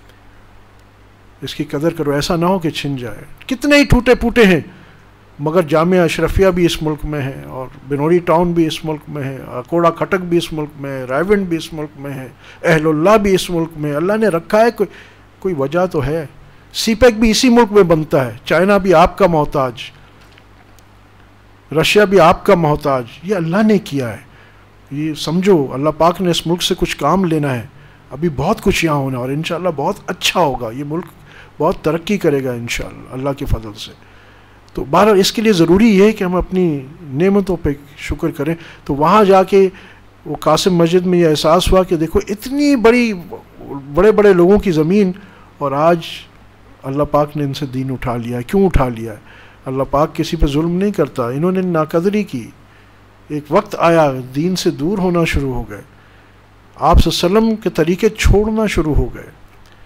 اس کی قدر کرو، ایسا نہ ہو کہ چھن جائے. کتنے ہی ٹوٹے پھوٹے ہیں مگر جامعہ اشرفیہ بھی اس ملک میں ہے، اور بنوری ٹاؤن بھی اس ملک میں ہے، کوڑا کھٹک بھی اس ملک میں ہے، رائیونڈ بھی اس ملک میں ہے، اہل اللہ بھی اس ملک میں ہے. اللہ نے رکھا ہے، کوئی کوئی وجہ تو ہے. سی پیک بھی اسی ملک میں بنتا ہے، چائنا بھی آپ کا محتاج، رشیا بھی آپ کا محتاج. یہ اللہ نے کیا ہے، یہ سمجھو اللہ پاک نے اس ملک سے کچھ کام لینا ہے. ابھی بہت کچھ یہاں ہونا، اور انشاءاللہ بہت اچھا ہوگا، یہ ملک بہت ترقی کرے گا انشاءاللہ اللہ کے فضل سے. تو بہرحال اس کے لیے ضروری یہ ہے کہ ہم اپنی نعمتوں پہ شکر کریں. تو وہاں جا کے وہ قاسم مسجد میں یہ احساس ہوا کہ دیکھو اتنی بڑی بڑے بڑے لوگوں کی زمین، اور آج اللہ پاک نے ان سے دین اٹھا لیا ہے. کیوں اٹھا لیا ہے؟ اللہ پاک کسی پہ ظلم نہیں کرتا، انہوں نے ناقدری کی. ایک وقت آیا دین سے دور ہونا شروع ہو گئے، آپ صلی اللہ علیہ وسلم کے طریقے چھوڑنا شروع ہو گئے.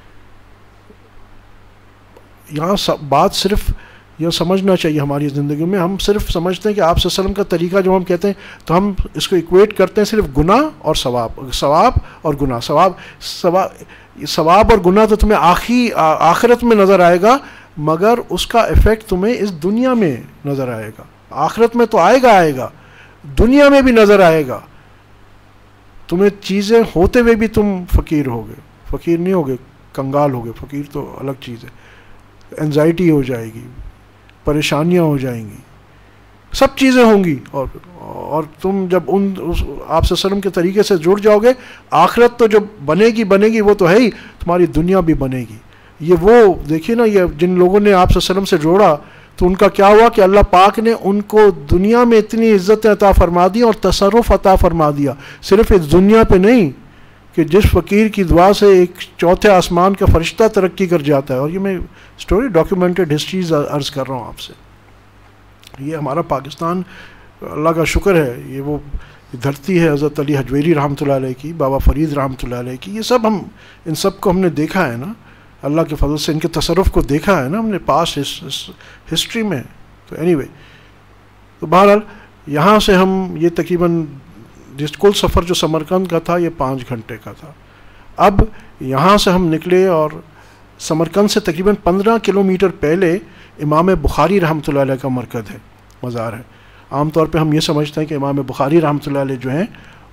یہاں بات صرف یہ سمجھنا چاہیے ہماری زندگی میں، ہم صرف سمجھتے ہیں کہ آپ صلی اللہ علیہ وسلم کا طریقہ جب ہم کہتے ہیں تو ہم اس کو ایکویٹ کرتے ہیں صرف گناہ اور ثواب، ثواب اور گناہ. ثواب ثواب ثواب اور گناہ تو تمہیں آخری آخرت میں نظر آئے گا، مگر اس کا ایفیکٹ تمہیں اس دنیا میں نظر آئے گا. آخرت میں تو آئے گا آئے گا دنیا میں بھی نظر آئے گا. تمہیں چیزیں ہوتے ہوئے بھی تم فقیر ہوگے، فقیر نہیں ہوگے، کنگال ہوگے. فقیر تو الگ چیز ہے. انزائٹی ہو جائے گی، پریشانیاں ہو جائیں گی، سب چیزیں ہوں گی، اور اور تم جب ان آپ صلی اللہ علیہ وسلم کے طریقے سے جڑ جاؤ گے، آخرت تو جو بنے گی بنے گی وہ تو ہے ہی، تمہاری دنیا بھی بنے گی. یہ وہ دیکھیے نا، یہ جن لوگوں نے آپ صلی اللہ علیہ وسلم سے جوڑا تو ان کا کیا ہوا کہ اللہ پاک نے ان کو دنیا میں اتنی عزت عطا فرما دی اور تصرف عطا فرما دیا. صرف اس دنیا پہ نہیں کہ جس فقیر کی دعا سے ایک چوتھے آسمان کا فرشتہ ترقی کر جاتا ہے. اور یہ میں سٹوری ڈاکیومنٹڈ ہسٹریز عرض کر رہا ہوں آپ سے. یہ ہمارا پاکستان اللہ کا شکر ہے، یہ وہ دھرتی ہے حضرت علی حجویری رحمۃ اللہ علیہ کی، بابا فرید رحمۃ اللہ علیہ کی. یہ سب ہم ان سب کو ہم نے دیکھا ہے نا، اللہ کے فضل سے ان کے تصرف کو دیکھا ہے نا ہم نے پاس ہسٹری میں. تو اینی وے، تو بہرحال یہاں سے ہم یہ تقریباً جس کل سفر جو سمرقند کا تھا یہ پانچ گھنٹے کا تھا. اب یہاں سے ہم نکلے اور سمرقند سے تقریباً پندرہ کلومیٹر پہلے امام بخاری رحمۃ اللہ علیہ کا مرکز ہے، مزار ہے. عام طور پہ ہم یہ سمجھتے ہیں کہ امام بخاری رحمۃ اللہ علیہ جو ہیں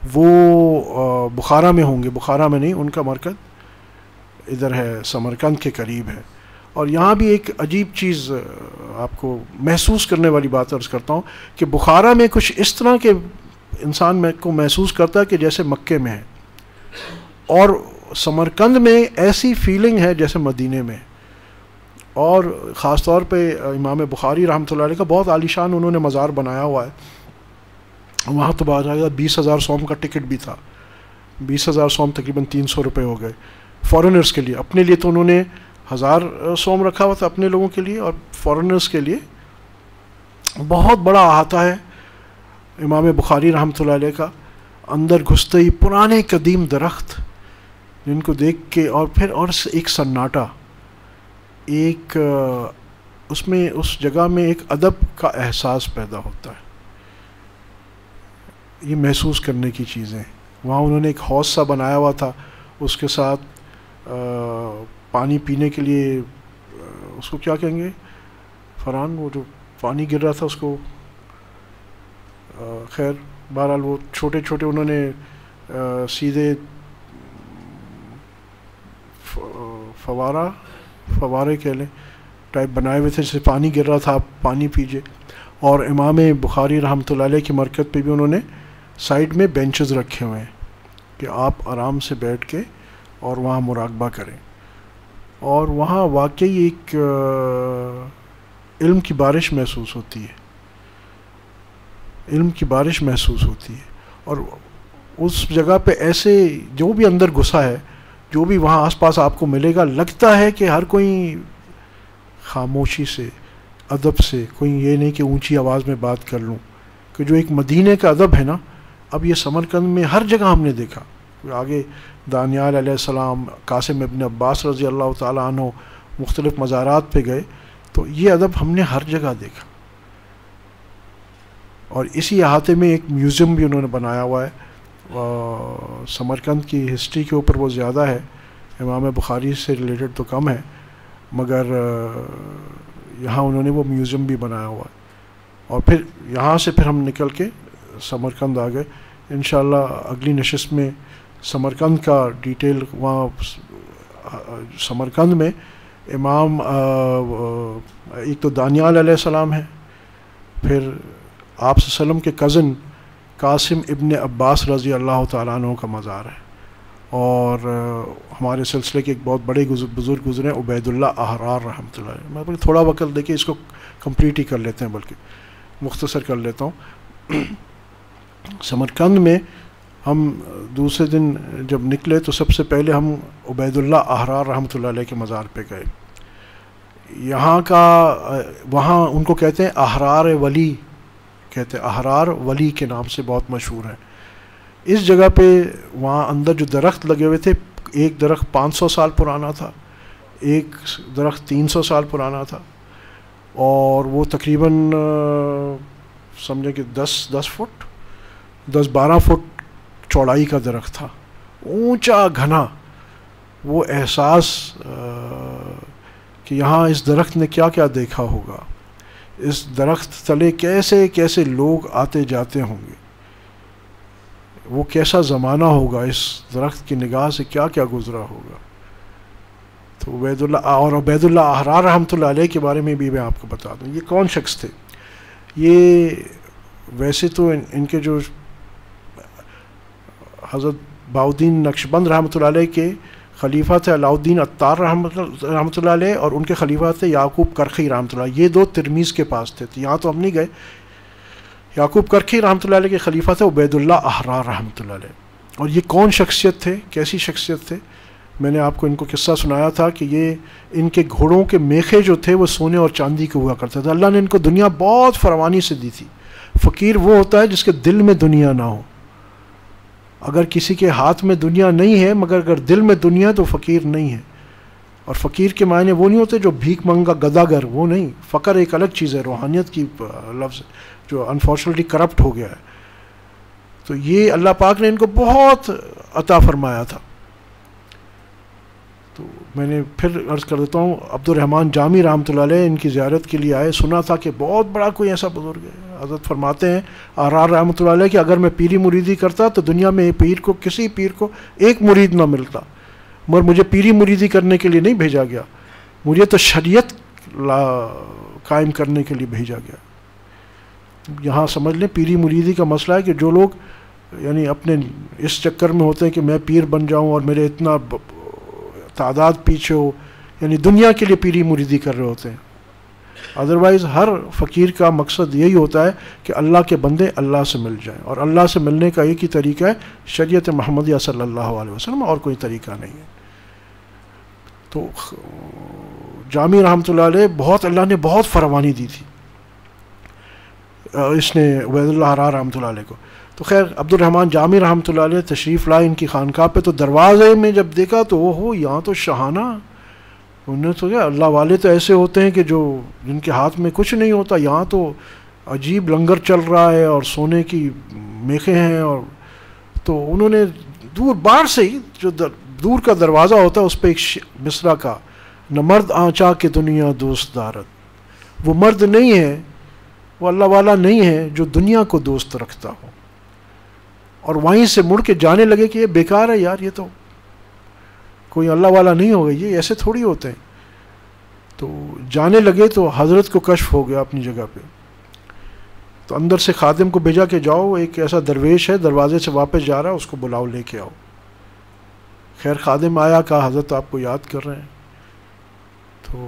وہ بخارا میں ہوں گے، بخارا میں نہیں، ان کا مرکز ادھر ہے، سمرقند کے قریب ہے. اور یہاں بھی ایک عجیب چیز آپ کو محسوس کرنے والی بات عرض کرتا ہوں کہ بخارا میں کچھ اس طرح کے انسان میں کو محسوس کرتا ہے کہ جیسے مکے میں ہے، اور سمرقند میں ایسی فیلنگ ہے جیسے مدینے میں. اور خاص طور پہ امام بخاری رحمۃ اللہ علیہ کا بہت عالیشان انہوں نے مزار بنایا ہوا ہے. وہاں تو باقاعدہ بیس ہزار سوم کا ٹکٹ بھی تھا. بیس ہزار سوم تقریباً تین سو روپے ہو گئے فارنرز کے لیے. اپنے لیے تو انہوں نے ہزار سوم رکھا ہوا تھا اپنے لوگوں کے لیے, اور فارنرز کے لیے بہت بڑا احاطہ ہے امام بخاری رحمۃ اللہ علیہ کا. اندر گھستے ہی پرانے قدیم درخت جن کو دیکھ کے, اور پھر اور ایک سناٹا, ایک اس میں اس جگہ میں ایک ادب کا احساس پیدا ہوتا ہے. یہ محسوس کرنے کی چیزیں. وہاں انہوں نے ایک حوض سا بنایا ہوا تھا, اس کے ساتھ پانی پینے کے لیے, اس کو کیا کہیں گے فرحان, وہ جو پانی گر رہا تھا اس کو, خیر بہرحال وہ چھوٹے چھوٹے انہوں نے سیدھے فوارہ فوارے کہہ لیں ٹائپ بنائے ہوئے تھے, جس سے پانی گر رہا تھا, آپ پانی پیجئے. اور امام بخاری رحمۃ اللہ علیہ کی مرکز پہ بھی انہوں نے سائڈ میں بینچز رکھے ہوئے ہیں کہ آپ آرام سے بیٹھ کے اور وہاں مراقبہ کریں. اور وہاں واقعی ایک علم کی بارش محسوس ہوتی ہے, علم کی بارش محسوس ہوتی ہے. اور اس جگہ پہ ایسے جو بھی اندر گھسا ہے, جو بھی وہاں آس پاس آپ کو ملے گا, لگتا ہے کہ ہر کوئی خاموشی سے, ادب سے, کوئی یہ نہیں کہ اونچی آواز میں بات کر لوں, کہ جو ایک مدینے کا ادب ہے نا, اب یہ سمرقند میں ہر جگہ ہم نے دیکھا. آگے دانیال علیہ السلام, قاسم ابن عباس رضی اللہ تعالیٰ عنہ, مختلف مزارات پہ گئے تو یہ ادب ہم نے ہر جگہ دیکھا. اور اسی احاطے میں ایک میوزیم بھی انہوں نے بنایا ہوا ہے. سمرقند کی ہسٹری کے اوپر وہ زیادہ ہے, امام بخاری سے ریلیٹڈ تو کم ہے, مگر یہاں انہوں نے وہ میوزیم بھی بنایا ہوا ہے. اور پھر یہاں سے پھر ہم نکل کے سمرقند آ گئے. انشاءاللہ اگلی نشست میں سمرقند کا ڈیٹیل, وہاں سمرقند میں امام ایک تو دانیال علیہ السلام ہے, پھر آپ صلی اللہ علیہ وسلم کے کزن قاسم ابن عباس رضی اللہ تعالیٰ عنہ کا مزار ہے, اور ہمارے سلسلے کے ایک بہت بڑے بزرگ گزرے ہیں عبید اللہ احرار رحمۃ اللہ علیہ. میں تھوڑا وقت دے کے اس کو کمپلیٹ ہی کر لیتے ہیں, بلکہ مختصر کر لیتا ہوں. سمرقند میں ہم دوسرے دن جب نکلے تو سب سے پہلے ہم عبید اللہ احرار رحمۃ اللہ علیہ کے مزار پہ گئے. یہاں کا وہاں ان کو کہتے ہیں احرار ولی, کہتے ہیں احرار ولی کے نام سے بہت مشہور ہے. اس جگہ پہ وہاں اندر جو درخت لگے ہوئے تھے, ایک درخت پانچ سو سال پرانا تھا, ایک درخت تین سو سال پرانا تھا, اور وہ تقریباً سمجھے کہ دس دس فٹ دس بارہ فٹ چوڑائی کا درخت تھا, اونچا گھنا. وہ احساس کہ یہاں اس درخت نے کیا کیا دیکھا ہوگا, اس درخت تلے کیسے کیسے لوگ آتے جاتے ہوں گے, وہ کیسا زمانہ ہوگا, اس درخت کی نگاہ سے کیا کیا گزرا ہوگا. تو عبید اللہ اور عبید اللہ احرار رحمۃ اللہ علیہ کے بارے میں بھی میں آپ کو بتا دوں. یہ کون شخص تھے؟ یہ ویسے تو ان, ان کے جو حضرت بہاؤالدین نقشبند رحمۃ اللہ علیہ کے خلیفہ تھے علاؤ الدین عطار رحمۃ اللہ علیہ, اور ان کے خلیفہ تھے یعقوب کرخی رحمۃ اللہ. یہ دو ترمیز کے پاس تھے, یہاں تو ہم نہیں گئے. یعقوب کرخی رحمۃ اللہ علیہ کے خلیفہ تھے عبید اللہ احرار رحمۃ اللہ علیہ. اور یہ کون شخصیت تھے, کیسی شخصیت تھے؟ میں نے آپ کو ان کو قصہ سنایا تھا کہ یہ ان کے گھوڑوں کے میخے جو تھے وہ سونے اور چاندی کے ہوا کرتے تھے. اللہ نے ان کو دنیا بہت فراوانی سے دی تھی. فقیر وہ ہوتا ہے جس کے دل میں دنیا نہ ہو. اگر کسی کے ہاتھ میں دنیا نہیں ہے مگر اگر دل میں دنیا ہے تو فقیر نہیں ہے. اور فقیر کے معنی وہ نہیں ہوتے جو بھیک منگا گداگر, وہ نہیں. فقر ایک الگ چیز ہے, روحانیت کی لفظ جو انفارچونیٹلی کرپٹ ہو گیا ہے. تو یہ اللہ پاک نے ان کو بہت عطا فرمایا تھا. تو میں نے پھر عرض کر دیتا ہوں, عبد الرحمن جامی رحمۃ اللہ علیہ ان کی زیارت کے لیے آئے. سنا تھا کہ بہت بڑا کوئی ایسا بزرگ ہے. حضرت فرماتے ہیں احرار رحمۃ اللہ علیہ کہ اگر میں پیری مریدی کرتا تو دنیا میں پیر کو کسی پیر کو ایک مرید نہ ملتا, مگر مجھے پیری مریدی کرنے کے لیے نہیں بھیجا گیا, مجھے تو شریعت قائم کرنے کے لیے بھیجا گیا. یہاں سمجھ لیں پیری مریدی کا مسئلہ ہے کہ جو لوگ یعنی اپنے اس چکر میں ہوتے ہیں کہ میں پیر بن جاؤں اور میرے اتنا تعداد پیچھے ہو, یعنی دنیا کے لیے پیری مریدی کر رہے ہوتے ہیں. ادروائز ہر فقیر کا مقصد یہی ہوتا ہے کہ اللہ کے بندے اللہ سے مل جائیں، اور اللہ سے ملنے کا ایک ہی طریقہ ہے شریعت محمدیہ صلی اللہ علیہ وسلم، اور کوئی طریقہ نہیں ہے۔ تو جامی رحمۃ اللہ علیہ بہت اللہ نے بہت فراوانی دی تھی اس نے عبید اللہ حرار رحمۃ اللہ علیہ کو۔ تو خیر عبد الرحمن جامی رحمۃ اللہ علیہ تشریف لائے ان کی خانقاہ پہ، تو دروازے میں جب دیکھا تو وہ ہو یہاں تو شاہانہ، انہوں نے تو کیا اللہ والے تو ایسے ہوتے ہیں کہ جو جن کے ہاتھ میں کچھ نہیں ہوتا، یہاں تو عجیب لنگر چل رہا ہے اور سونے کی میخیں ہیں، اور تو انہوں نے دور باہر سے ہی جو دور کا دروازہ ہوتا ہے اس پہ ایک مصرع کا، نہ مرد آنچا کہ دنیا دوست دارت، وہ مرد نہیں ہے، وہ اللہ والا نہیں ہے جو دنیا کو دوست رکھتا ہو، اور وہیں سے مڑ کے جانے لگے کہ یہ بیکار ہے یار، یہ تو کوئی اللہ والا نہیں ہوگا، یہ ایسے تھوڑی ہوتے ہیں۔ تو جانے لگے تو حضرت کو کشف ہو گیا اپنی جگہ پہ، تو اندر سے خادم کو بھیجا کہ جاؤ ایک ایسا درویش ہے دروازے سے واپس جا رہا ہے، اس کو بلاؤ لے کے آؤ۔ خیر خادم آیا، کہا حضرت آپ کو یاد کر رہے ہیں۔ تو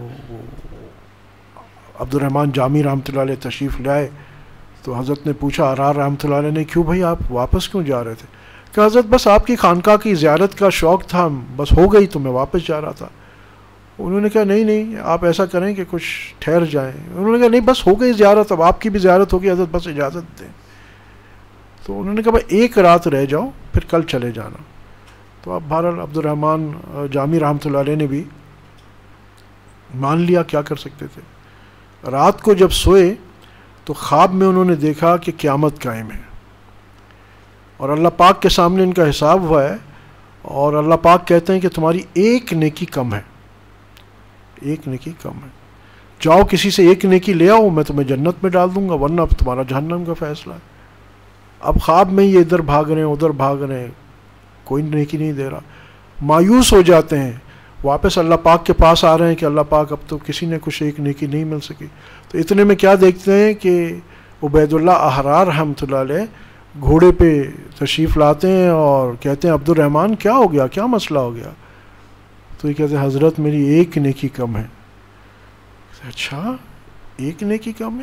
عبد الرحمن جامی رحمۃ اللہ علیہ تشریف لائے، تو حضرت نے پوچھا حرار رحمۃ اللہ علیہ نے، کیوں بھائی آپ واپس کیوں جا رہے تھے؟ کہ حضرت بس آپ کی خانقاہ کی زیارت کا شوق تھا، بس ہو گئی تو میں واپس جا رہا تھا۔ انہوں نے کہا نہیں نہیں آپ ایسا کریں کہ کچھ ٹھہر جائیں۔ انہوں نے کہا نہیں بس ہو گئی زیارت، اب آپ کی بھی زیارت ہوگی حضرت، بس اجازت دیں۔ تو انہوں نے کہا بھائی ایک رات رہ جاؤ پھر کل چلے جانا۔ تو اب بہرحال عبد الرحمن جامی رحمۃ اللہ علیہ نے بھی مان لیا، کیا کر سکتے تھے۔ رات کو جب سوئے تو خواب میں انہوں نے دیکھا کہ قیامت قائم ہے، اور اللہ پاک کے سامنے ان کا حساب ہوا ہے، اور اللہ پاک کہتے ہیں کہ تمہاری ایک نیکی کم ہے، ایک نیکی کم ہے، جاؤ کسی سے ایک نیکی لے آؤ، میں تمہیں جنت میں ڈال دوں گا، ورنہ اب تمہارا جہنم کا فیصلہ ہے۔ اب خواب میں یہ ادھر بھاگ رہے ہیں ادھر بھاگ رہے ہیں، کوئی نیکی نہیں دے رہا، مایوس ہو جاتے ہیں، واپس اللہ پاک کے پاس آ رہے ہیں کہ اللہ پاک اب تو کسی نے کچھ ایک نیکی نہیں مل سکی۔ تو اتنے میں کیا دیکھتے ہیں کہ عبید اللہ احرار رحمۃ اللہ علیہ گھوڑے پہ تشریف لاتے ہیں اور کہتے ہیں عبد الرحمن کیا ہو گیا، کیا مسئلہ ہو گیا؟ تو یہ کہتے ہیں حضرت میری ایک نیکی کم ہے۔ اچھا ایک نیکی کم ہے،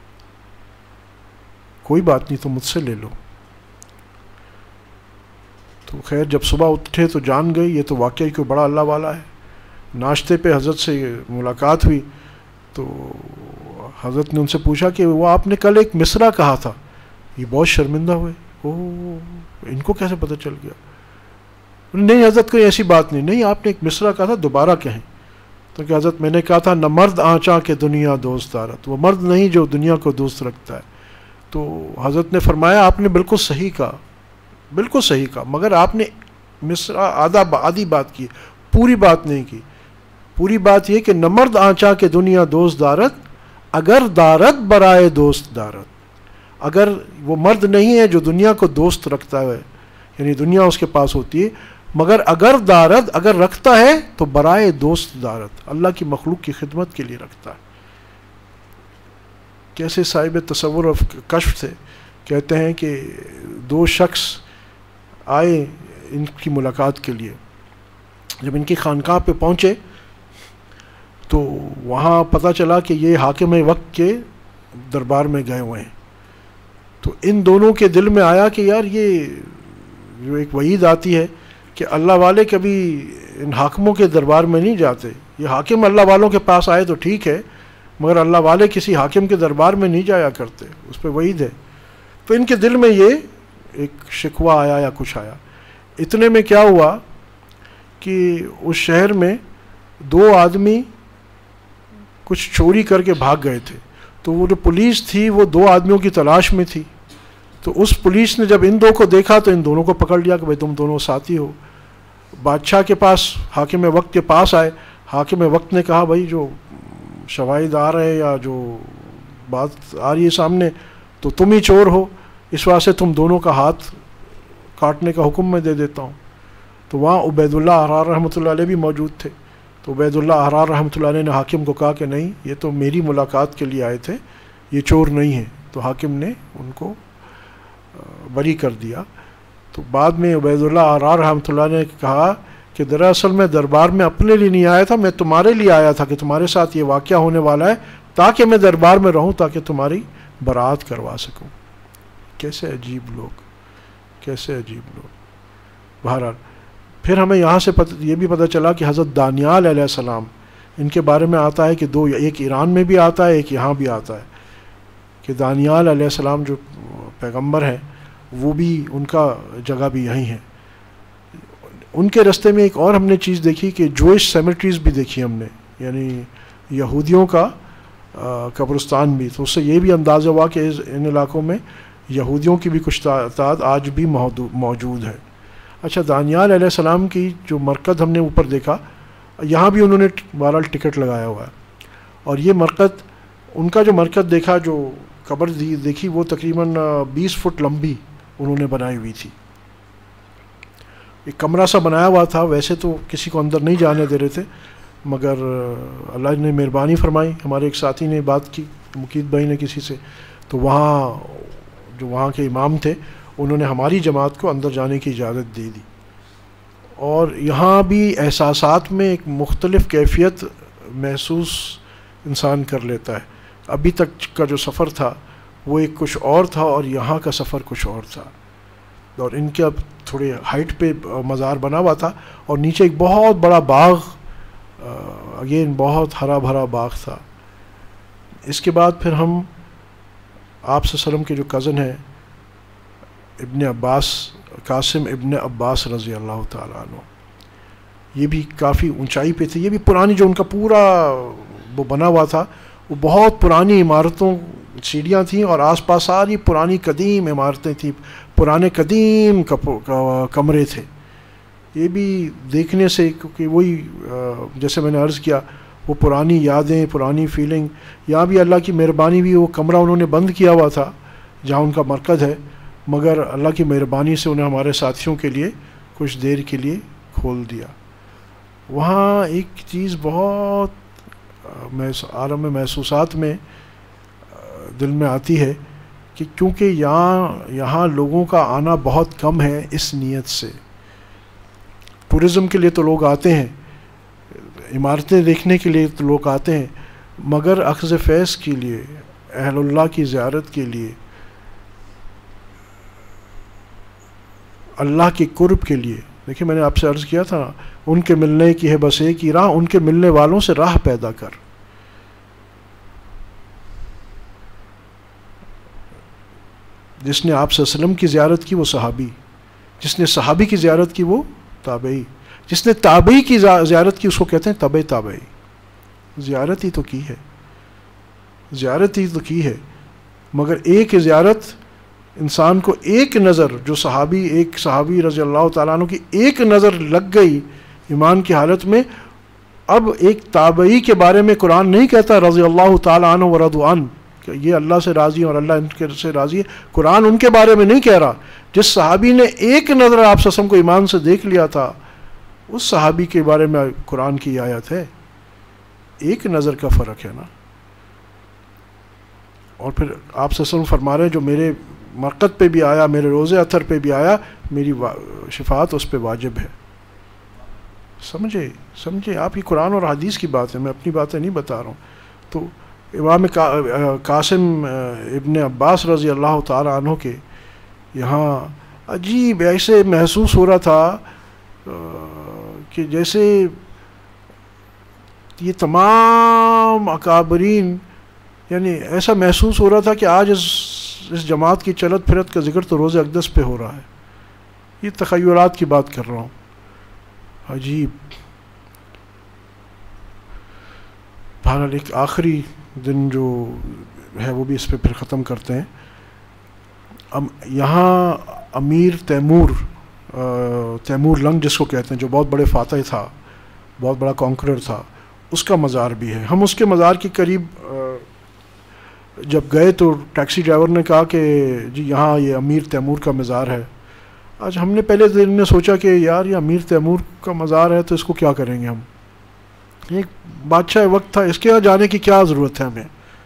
کوئی بات نہیں تو مجھ سے لے لو۔ تو خیر جب صبح اٹھے تو جان گئی یہ تو واقعی کوئی بڑا اللہ والا ہے۔ ناشتے پہ حضرت سے ملاقات ہوئی تو حضرت نے ان سے پوچھا کہ وہ آپ نے کل ایک مصرع کہا تھا، یہ بہت شرمندہ ہوئے، او ان کو کیسے پتہ چل گیا؟ نہیں حضرت کوئی ایسی بات نہیں، نہیں آپ نے ایک مصرع کہا تھا دوبارہ کہیں۔ تو کہ حضرت میں نے کہا تھا نہ مرد آنچا کہ دنیا دوست دارت، وہ مرد نہیں جو دنیا کو دوست رکھتا ہے۔ تو حضرت نے فرمایا آپ نے بالکل صحیح کہا، بالکل صحیح کہا، مگر آپ نے مصرع آدھا آدھی بات کی، پوری بات نہیں کی۔ پوری بات یہ کہ نہ مرد آنچا کہ دنیا دوست دارت، اگر دارت برائے دوست دارت، اگر وہ مرد نہیں ہے جو دنیا کو دوست رکھتا ہے، یعنی دنیا اس کے پاس ہوتی ہے، مگر اگر دارت اگر رکھتا ہے تو برائے دوست دارت، اللہ کی مخلوق کی خدمت کے لیے رکھتا ہے۔ کیسے صاحب تصور اور کشف تھے، کہتے ہیں کہ دو شخص آئے ان کی ملاقات کے لیے، جب ان کی خانقاہ پہ پہنچے تو وہاں پتہ چلا کہ یہ حاکم وقت کے دربار میں گئے ہوئے ہیں۔ تو ان دونوں کے دل میں آیا کہ یار یہ جو ایک وعید آتی ہے کہ اللہ والے کبھی ان حاکموں کے دربار میں نہیں جاتے، یہ حاکم اللہ والوں کے پاس آئے تو ٹھیک ہے، مگر اللہ والے کسی حاکم کے دربار میں نہیں جایا کرتے، اس پہ وعید ہے۔ تو ان کے دل میں یہ ایک شکوہ آیا یا کچھ آیا۔ اتنے میں کیا ہوا کہ اس شہر میں دو آدمی کچھ چوری کر کے بھاگ گئے تھے، تو وہ جو پولیس تھی وہ دو آدمیوں کی تلاش میں تھی۔ تو اس پولیس نے جب ان دو کو دیکھا تو ان دونوں کو پکڑ لیا کہ بھائی تم دونوں ساتھی ہو۔ بادشاہ کے پاس حاکم وقت کے پاس آئے، حاکم وقت نے کہا بھائی جو شواہد آ رہے یا جو بات آ رہی ہے سامنے تو تم ہی چور ہو، اس واسطے تم دونوں کا ہاتھ کاٹنے کا حکم میں دے دیتا ہوں۔ تو وہاں عبید اللہ احرار رحمۃ اللہ علیہ بھی موجود تھے۔ تو عبید اللہ احرار رحمۃ اللہ علیہ نے حاکم کو کہا کہ نہیں یہ تو میری ملاقات کے لیے آئے تھے، یہ چور نہیں ہیں۔ تو حاکم نے ان کو بری کر دیا۔ تو بعد میں عبید اللہ احرار رحمۃ اللہ نے کہا کہ دراصل میں دربار میں اپنے لیے نہیں آیا تھا، میں تمہارے لیے آیا تھا کہ تمہارے ساتھ یہ واقعہ ہونے والا ہے تاکہ میں دربار میں رہوں تاکہ تمہاری برات کروا سکوں. کیسے عجیب لوگ، کیسے عجیب لوگ. بہرحال پھر ہمیں یہاں سے پتہ یہ بھی پتہ چلا کہ حضرت دانیال علیہ السلام، ان کے بارے میں آتا ہے کہ دو، ایک ایران میں بھی آتا ہے ایک یہاں بھی آتا ہے، کہ دانیال علیہ السلام جو پیغمبر ہیں وہ بھی، ان کا جگہ بھی یہیں ہے. ان کے رستے میں ایک اور ہم نے چیز دیکھی کہ جوئش سیمیٹریز بھی دیکھی ہم نے، یعنی یہودیوں کا قبرستان بھی. تو اس سے یہ بھی اندازہ ہوا کہ ان علاقوں میں یہودیوں کی بھی کچھ تعداد آج بھی موجود ہے. اچھا، دانیال علیہ السلام کی جو مرکز ہم نے اوپر دیکھا، یہاں بھی انہوں نے بہرحال ٹکٹ لگایا ہوا ہے. اور یہ مرکز، ان کا جو مرکز دیکھا، جو قبر دیکھی، وہ تقریباً بیس فٹ لمبی انہوں نے بنائی ہوئی تھی. ایک کمرہ سا بنایا ہوا تھا، ویسے تو کسی کو اندر نہیں جانے دے رہے تھے، مگر اللہ نے مہربانی فرمائی. ہمارے ایک ساتھی نے بات کی، مقید بھائی نے کسی سے، تو وہاں جو وہاں کے امام تھے انہوں نے ہماری جماعت کو اندر جانے کی اجازت دے دی. اور یہاں بھی احساسات میں ایک مختلف کیفیت محسوس انسان کر لیتا ہے. ابھی تک کا جو سفر تھا وہ ایک کچھ اور تھا، اور یہاں کا سفر کچھ اور تھا. اور ان کے اب تھوڑے ہائٹ پہ مزار بنا ہوا تھا، اور نیچے ایک بہت بڑا باغ، اگین بہت ہرا بھرا باغ تھا. اس کے بعد پھر ہم آپ صلی اللہ علیہ وسلم کے جو کزن ہیں ابن عباس، قاسم ابن عباس رضی اللہ تعالیٰ عنہ، یہ بھی کافی اونچائی پہ تھے. یہ بھی پرانی، جو ان کا پورا وہ بنا ہوا تھا، وہ بہت پرانی عمارتوں، سیڑھیاں تھیں، اور آس پاس ساری پرانی قدیم عمارتیں تھیں، پرانے قدیم کمرے تھے. یہ بھی دیکھنے سے، کیونکہ وہی جیسے میں نے عرض کیا، وہ پرانی یادیں، پرانی فیلنگ. یہاں بھی اللہ کی مہربانی بھی، وہ کمرہ انہوں نے بند کیا ہوا تھا جہاں ان کا مرکز ہے، مگر اللہ کی مہربانی سے انہیں ہمارے ساتھیوں کے لیے کچھ دیر کے لیے کھول دیا. وہاں ایک چیز بہت عالم محسوسات میں دل میں آتی ہے کہ کیونکہ یہاں یہاں لوگوں کا آنا بہت کم ہے، اس نیت سے. ٹورزم کے لیے تو لوگ آتے ہیں، عمارتیں دیکھنے کے لیے تو لوگ آتے ہیں، مگر اخذ فیض کے لیے، اہل اللہ کی زیارت کے لیے، اللہ کے قرب کے لیے. دیکھیں، میں نے آپ سے عرض کیا تھا نا، ان کے ملنے کی ہے بس ایک ہی راہ، ان کے ملنے والوں سے راہ پیدا کر. جس نے آپ صلی اللہ علیہ وسلم کی زیارت کی وہ صحابی، جس نے صحابی کی زیارت کی وہ تابعی، جس نے تابعی کی زیارت کی اس کو کہتے ہیں تبع تابعی. زیارت ہی تو کی ہے، زیارت ہی تو کی ہے، مگر ایک زیارت انسان کو ایک نظر، جو صحابی، ایک صحابی رضی اللہ تعالیٰ عنہ کی ایک نظر لگ گئی ایمان کی حالت میں. اب ایک تابعی کے بارے میں قرآن نہیں کہتا رضی اللہ تعالیٰ عنہ ورضوا عنہ کہ یہ اللہ سے راضی اور اللہ ان کے سے راضی ہے. قرآن ان کے بارے میں نہیں کہہ رہا. جس صحابی نے ایک نظر آپ صلی اللہ علیہ وسلم کو ایمان سے دیکھ لیا تھا، اس صحابی کے بارے میں قرآن کی آیت ہے. ایک نظر کا فرق ہے نا. اور پھر آپ صلی اللہ علیہ وسلم فرما رہے ہیں جو میرے مرقد پہ بھی آیا، میرے روزے اثر پہ بھی آیا، میری شفاعت اس پہ واجب ہے. سمجھے سمجھے آپ، کی قرآن اور حدیث کی بات ہے، میں اپنی باتیں نہیں بتا رہا ہوں. تو امام قاسم ابن عباس رضی اللہ تعالیٰ عنہ کے یہاں عجیب ایسے محسوس ہو رہا تھا کہ جیسے یہ تمام اکابرین، یعنی ایسا محسوس ہو رہا تھا کہ آج اس اس جماعت کی چلت پھرت کا ذکر تو روز اقدس پہ ہو رہا ہے. یہ تخیلات کی بات کر رہا ہوں. عجیب. بہرحال ایک آخری دن جو ہے وہ بھی اس پہ پھر ختم کرتے ہیں. ام یہاں امیر تیمور تیمور لنگ جس کو کہتے ہیں، جو بہت بڑے فاتح تھا، بہت بڑا کانکرر تھا، اس کا مزار بھی ہے. ہم اس کے مزار کے قریب جب گئے تو ٹیکسی ڈرائیور نے کہا کہ جی یہاں یہ امیر تیمور کا مزار ہے. آج ہم نے پہلے دن میں سوچا کہ یار یہ امیر تیمور کا مزار ہے تو اس کو کیا کریں گے ہم، ایک بادشاہ وقت تھا، اس کے یہاں جانے کی کیا ضرورت ہے ہمیں.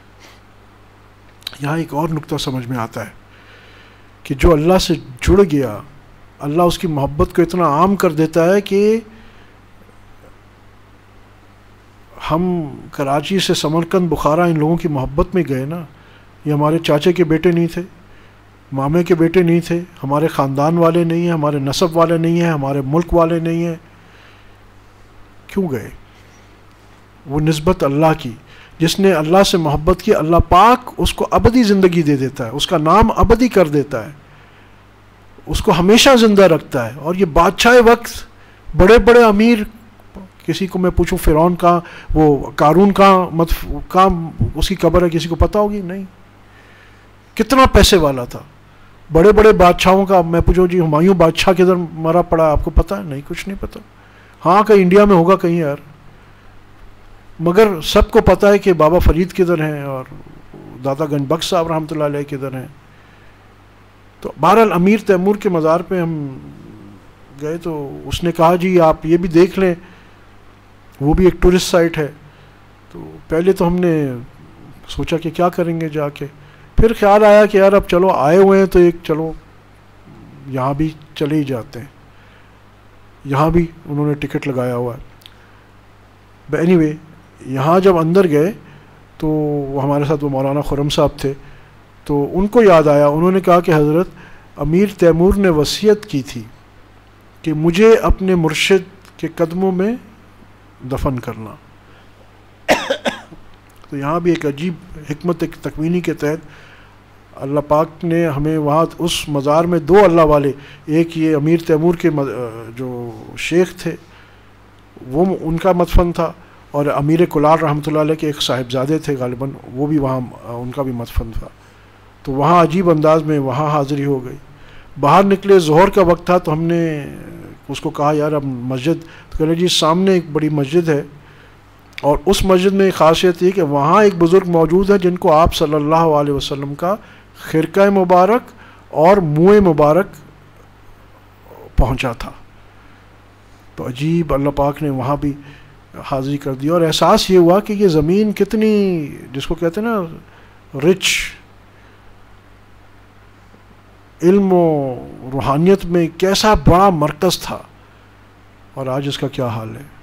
یہاں ایک اور نقطہ سمجھ میں آتا ہے کہ جو اللہ سے جڑ گیا، اللہ اس کی محبت کو اتنا عام کر دیتا ہے کہ ہم کراچی سے سمرقند بخارا ان لوگوں کی محبت میں گئے نا. یہ ہمارے چاچے کے بیٹے نہیں تھے, مامے کے بیٹے نہیں تھے, ہمارے خاندان والے نہیں ہیں, ہمارے نسب والے نہیں ہیں, ہمارے ملک والے نہیں ہیں. کیوں گئے؟ وہ نسبت اللہ کی. جس نے اللہ سے محبت کی, اللہ پاک اس کو ابدی زندگی دے دیتا ہے, اس کا نام ابدی کر دیتا ہے, اس کو ہمیشہ زندہ رکھتا ہے. اور یہ بادشاہ وقت, بڑے بڑے امیر, کسی کو میں پوچھوں فرعون کا, وہ قارون کا کہاں اس کی قبر ہے, کسی کو پتہ ہوگی؟ نہیں. کتنا پیسے والا تھا. بڑے بڑے بادشاہوں کا میں پوچھوں جی ہمایوں بادشاہ کدھر مرا پڑا, آپ کو پتہ ہے؟ نہیں, کچھ نہیں پتہ. ہاں کہیں انڈیا میں ہوگا کہیں یار, مگر سب کو پتہ ہے کہ بابا فرید کدھر ہیں اور داتا گنج بخش صاحب رحمۃ اللہ علیہ کدھر ہیں. تو بہرحال امیر تیمور کے مزار پہ ہم گئے تو اس نے کہا جی آپ یہ بھی دیکھ لیں, وہ بھی ایک ٹورسٹ سائٹ ہے. تو پہلے تو ہم نے سوچا کہ کیا کریں گے جا کے, پھر خیال آیا کہ یار اب چلو آئے ہوئے ہیں تو ایک چلو یہاں بھی چلے ہی جاتے ہیں. یہاں بھی انہوں نے ٹکٹ لگایا ہوا ہے. اینی وے یہاں جب اندر گئے تو وہ ہمارے ساتھ وہ مولانا خرم صاحب تھے, تو ان کو یاد آیا. انہوں نے کہا کہ حضرت امیر تیمور نے وصیت کی تھی کہ مجھے اپنے مرشد کے قدموں میں دفن کرنا. تو یہاں بھی ایک عجیب حکمت تکوینی کے تحت اللہ پاک نے ہمیں وہاں اس مزار میں دو اللہ والے, ایک یہ امیر تیمور کے جو شیخ تھے وہ ان کا مدفن تھا, اور امیر کلار رحمۃ اللہ علیہ کے ایک صاحبزادے تھے غالباً, وہ بھی وہاں ان کا بھی مدفن تھا. تو وہاں عجیب انداز میں وہاں حاضری ہو گئی. باہر نکلے, ظہر کا وقت تھا, تو ہم نے اس کو کہا یار اب مسجد, تو کہنے جی سامنے ایک بڑی مسجد ہے, اور اس مسجد میں ایک خاصیت یہ کہ وہاں ایک بزرگ موجود ہے جن کو آپ صلی اللہ علیہ وسلم کا خرقہ مبارک اور منہ مبارک پہنچا تھا. تو عجیب اللہ پاک نے وہاں بھی حاضری کر دی, اور احساس یہ ہوا کہ یہ زمین کتنی, جس کو کہتے ہیں نا رچ علم و روحانیت میں, کیسا بڑا مرکز تھا, اور آج اس کا کیا حال ہے.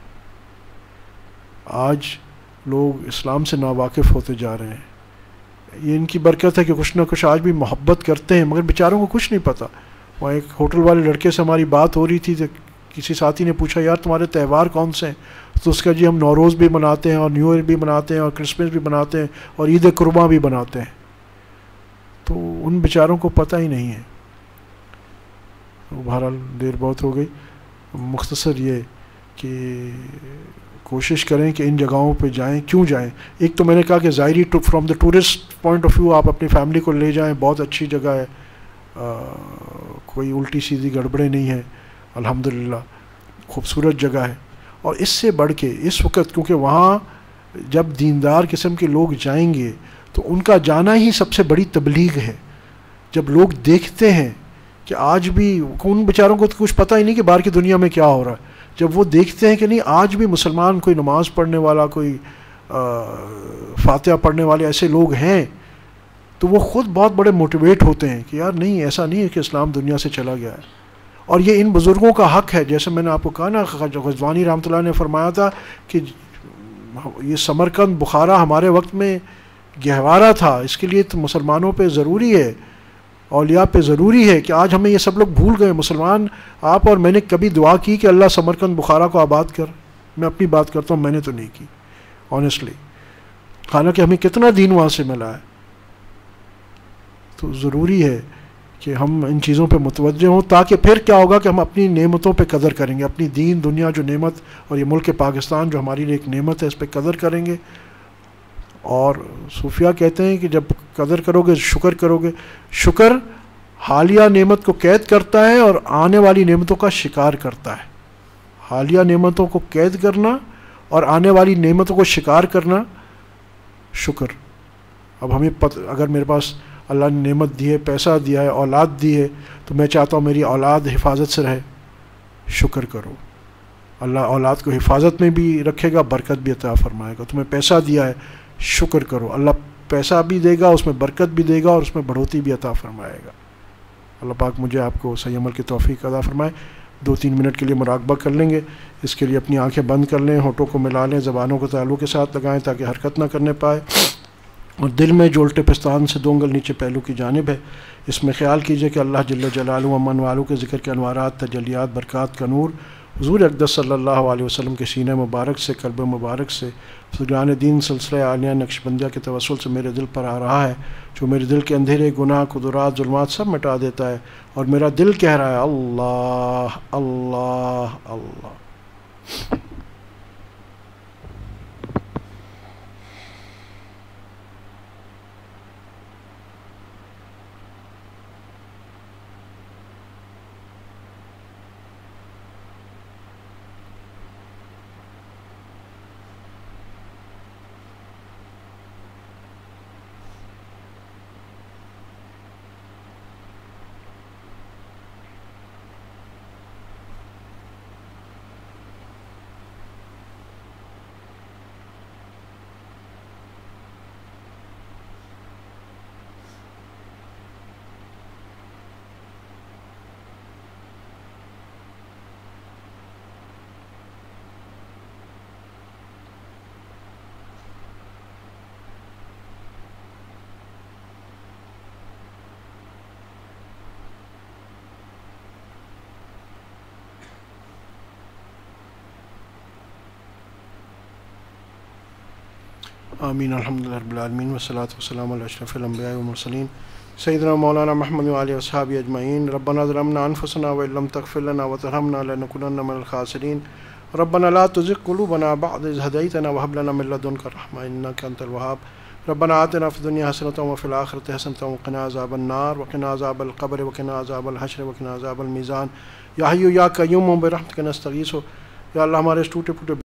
آج لوگ اسلام سے ناواقف ہوتے جا رہے ہیں. یہ ان کی برکت ہے کہ کچھ نہ کچھ آج بھی محبت کرتے ہیں, مگر بیچاروں کو کچھ نہیں پتہ. وہاں ایک ہوٹل والے لڑکے سے ہماری بات ہو رہی تھی, تو کسی ساتھی نے پوچھا یار تمہارے تہوار کون سے ہیں, تو اس کا جی ہم نوروز بھی مناتے ہیں, اور نیو ایئر بھی مناتے ہیں, اور کرسمس بھی مناتے ہیں, اور عید قرباں بھی مناتے ہیں. تو ان بیچاروں کو پتہ ہی نہیں ہے. بہرحال دیر بہت ہو گئی. مختصر یہ کہ کوشش کریں کہ ان جگہوں پہ جائیں. کیوں جائیں؟ ایک تو میں نے کہا کہ ظاہری from the tourist point of view آپ اپنی فیملی کو لے جائیں, بہت اچھی جگہ ہے, آ, کوئی الٹی سیدھی گڑبڑیں نہیں ہیں, الحمدللہ خوبصورت جگہ ہے. اور اس سے بڑھ کے اس وقت, کیونکہ وہاں جب دیندار قسم کے لوگ جائیں گے تو ان کا جانا ہی سب سے بڑی تبلیغ ہے. جب لوگ دیکھتے ہیں کہ آج بھی, ان بیچاروں کو تو کچھ پتہ ہی نہیں کہ باہر کی دنیا میں کیا ہو رہا ہے, جب وہ دیکھتے ہیں کہ نہیں آج بھی مسلمان, کوئی نماز پڑھنے والا, کوئی فاتحہ پڑھنے والے ایسے لوگ ہیں, تو وہ خود بہت بڑے موٹیویٹ ہوتے ہیں کہ یار نہیں, ایسا نہیں ہے کہ اسلام دنیا سے چلا گیا ہے. اور یہ ان بزرگوں کا حق ہے. جیسے میں نے آپ کو کہا نا, غزوانی رحمۃ اللہ نے فرمایا تھا کہ یہ سمرقند بخارا ہمارے وقت میں گہوارہ تھا, اس کے لیے تو مسلمانوں پہ ضروری ہے, اولیاء پہ ضروری ہے کہ آج ہمیں یہ سب لوگ بھول گئے. مسلمان آپ اور میں نے کبھی دعا کی کہ اللہ سمرقند بخارا کو آباد کر؟ میں اپنی بات کرتا ہوں, میں نے تو نہیں کی آنیسٹلی, حالانکہ ہمیں کتنا دین وہاں سے ملا ہے. تو ضروری ہے کہ ہم ان چیزوں پہ متوجہ ہوں, تاکہ پھر کیا ہوگا کہ ہم اپنی نعمتوں پہ قدر کریں گے, اپنی دین دنیا جو نعمت, اور یہ ملک پاکستان جو ہماری لیے ایک نعمت ہے, اس پہ قدر کریں گے. اور صوفیہ کہتے ہیں کہ جب قدر کرو گے شکر کرو گے. شکر حالیہ نعمت کو قید کرتا ہے اور آنے والی نعمتوں کا شکار کرتا ہے. حالیہ نعمتوں کو قید کرنا اور آنے والی نعمتوں کو شکار کرنا شکر. اب ہمیں پتہ, اگر میرے پاس اللہ نے نعمت دی ہے, پیسہ دیا ہے, اولاد دی ہے, تو میں چاہتا ہوں میری اولاد حفاظت سے رہے, شکر کرو. اللہ اولاد کو حفاظت میں بھی رکھے گا, برکت بھی عطا فرمائے گا. تمہیں پیسہ دیا ہے, شکر کرو, اللہ پیسہ بھی دے گا, اس میں برکت بھی دے گا, اور اس میں بڑھوتی بھی عطا فرمائے گا. اللہ پاک مجھے آپ کو صحیح عمل کی توفیق عطا فرمائے. دو تین منٹ کے لیے مراقبہ کر لیں گے. اس کے لیے اپنی آنکھیں بند کر لیں, ہونٹوں کو ملا لیں, زبانوں کو تالو کے ساتھ لگائیں تاکہ حرکت نہ کرنے پائے, اور دل میں جو الٹے پستان سے دو انگل نیچے پہلو کی جانب ہے اس میں خیال کیجئے کہ اللہ جل جلالہ و من والو کے ذکر کے انوارات, تجلیات, برکات کا نور حضور اقدس صلی اللہ علیہ وسلم کے سینہ مبارک سے, قلب مبارک سے, فضلان دین سلسلہ عالیہ نقشبندیہ کے توسل سے میرے دل پر آ رہا ہے, جو میرے دل کے اندھیرے, گناہ, قدرات, ظلمات سب مٹا دیتا ہے, اور میرا دل کہہ رہا ہے اللہ اللہ اللہ. آمین. الحمدللہ رب العالمین والصلاة والسلام علی اشرف الانبیاء والمرسلین سیدنا مولانا محمد وعلی اصحابہ اجمعین. ربنا ظلمنا انفسنا وان لم تغفر لنا وترحمنا لنکونن من الخاسرین. ربنا لا تزغ قلوبنا بعد اذ هديتنا وهب لنا من لدنك رحمة انك انت الوهاب. ربنا آتنا في الدنيا حسنة وفي الآخرة حسنة وقنا عذاب النار وقنا عذاب القبر وقنا عذاب الحشر وقنا عذاب الميزان. یا حی یا قیوم برحمتک نستغیث. یا اللہ ہمارے اس ٹوٹے پھوٹے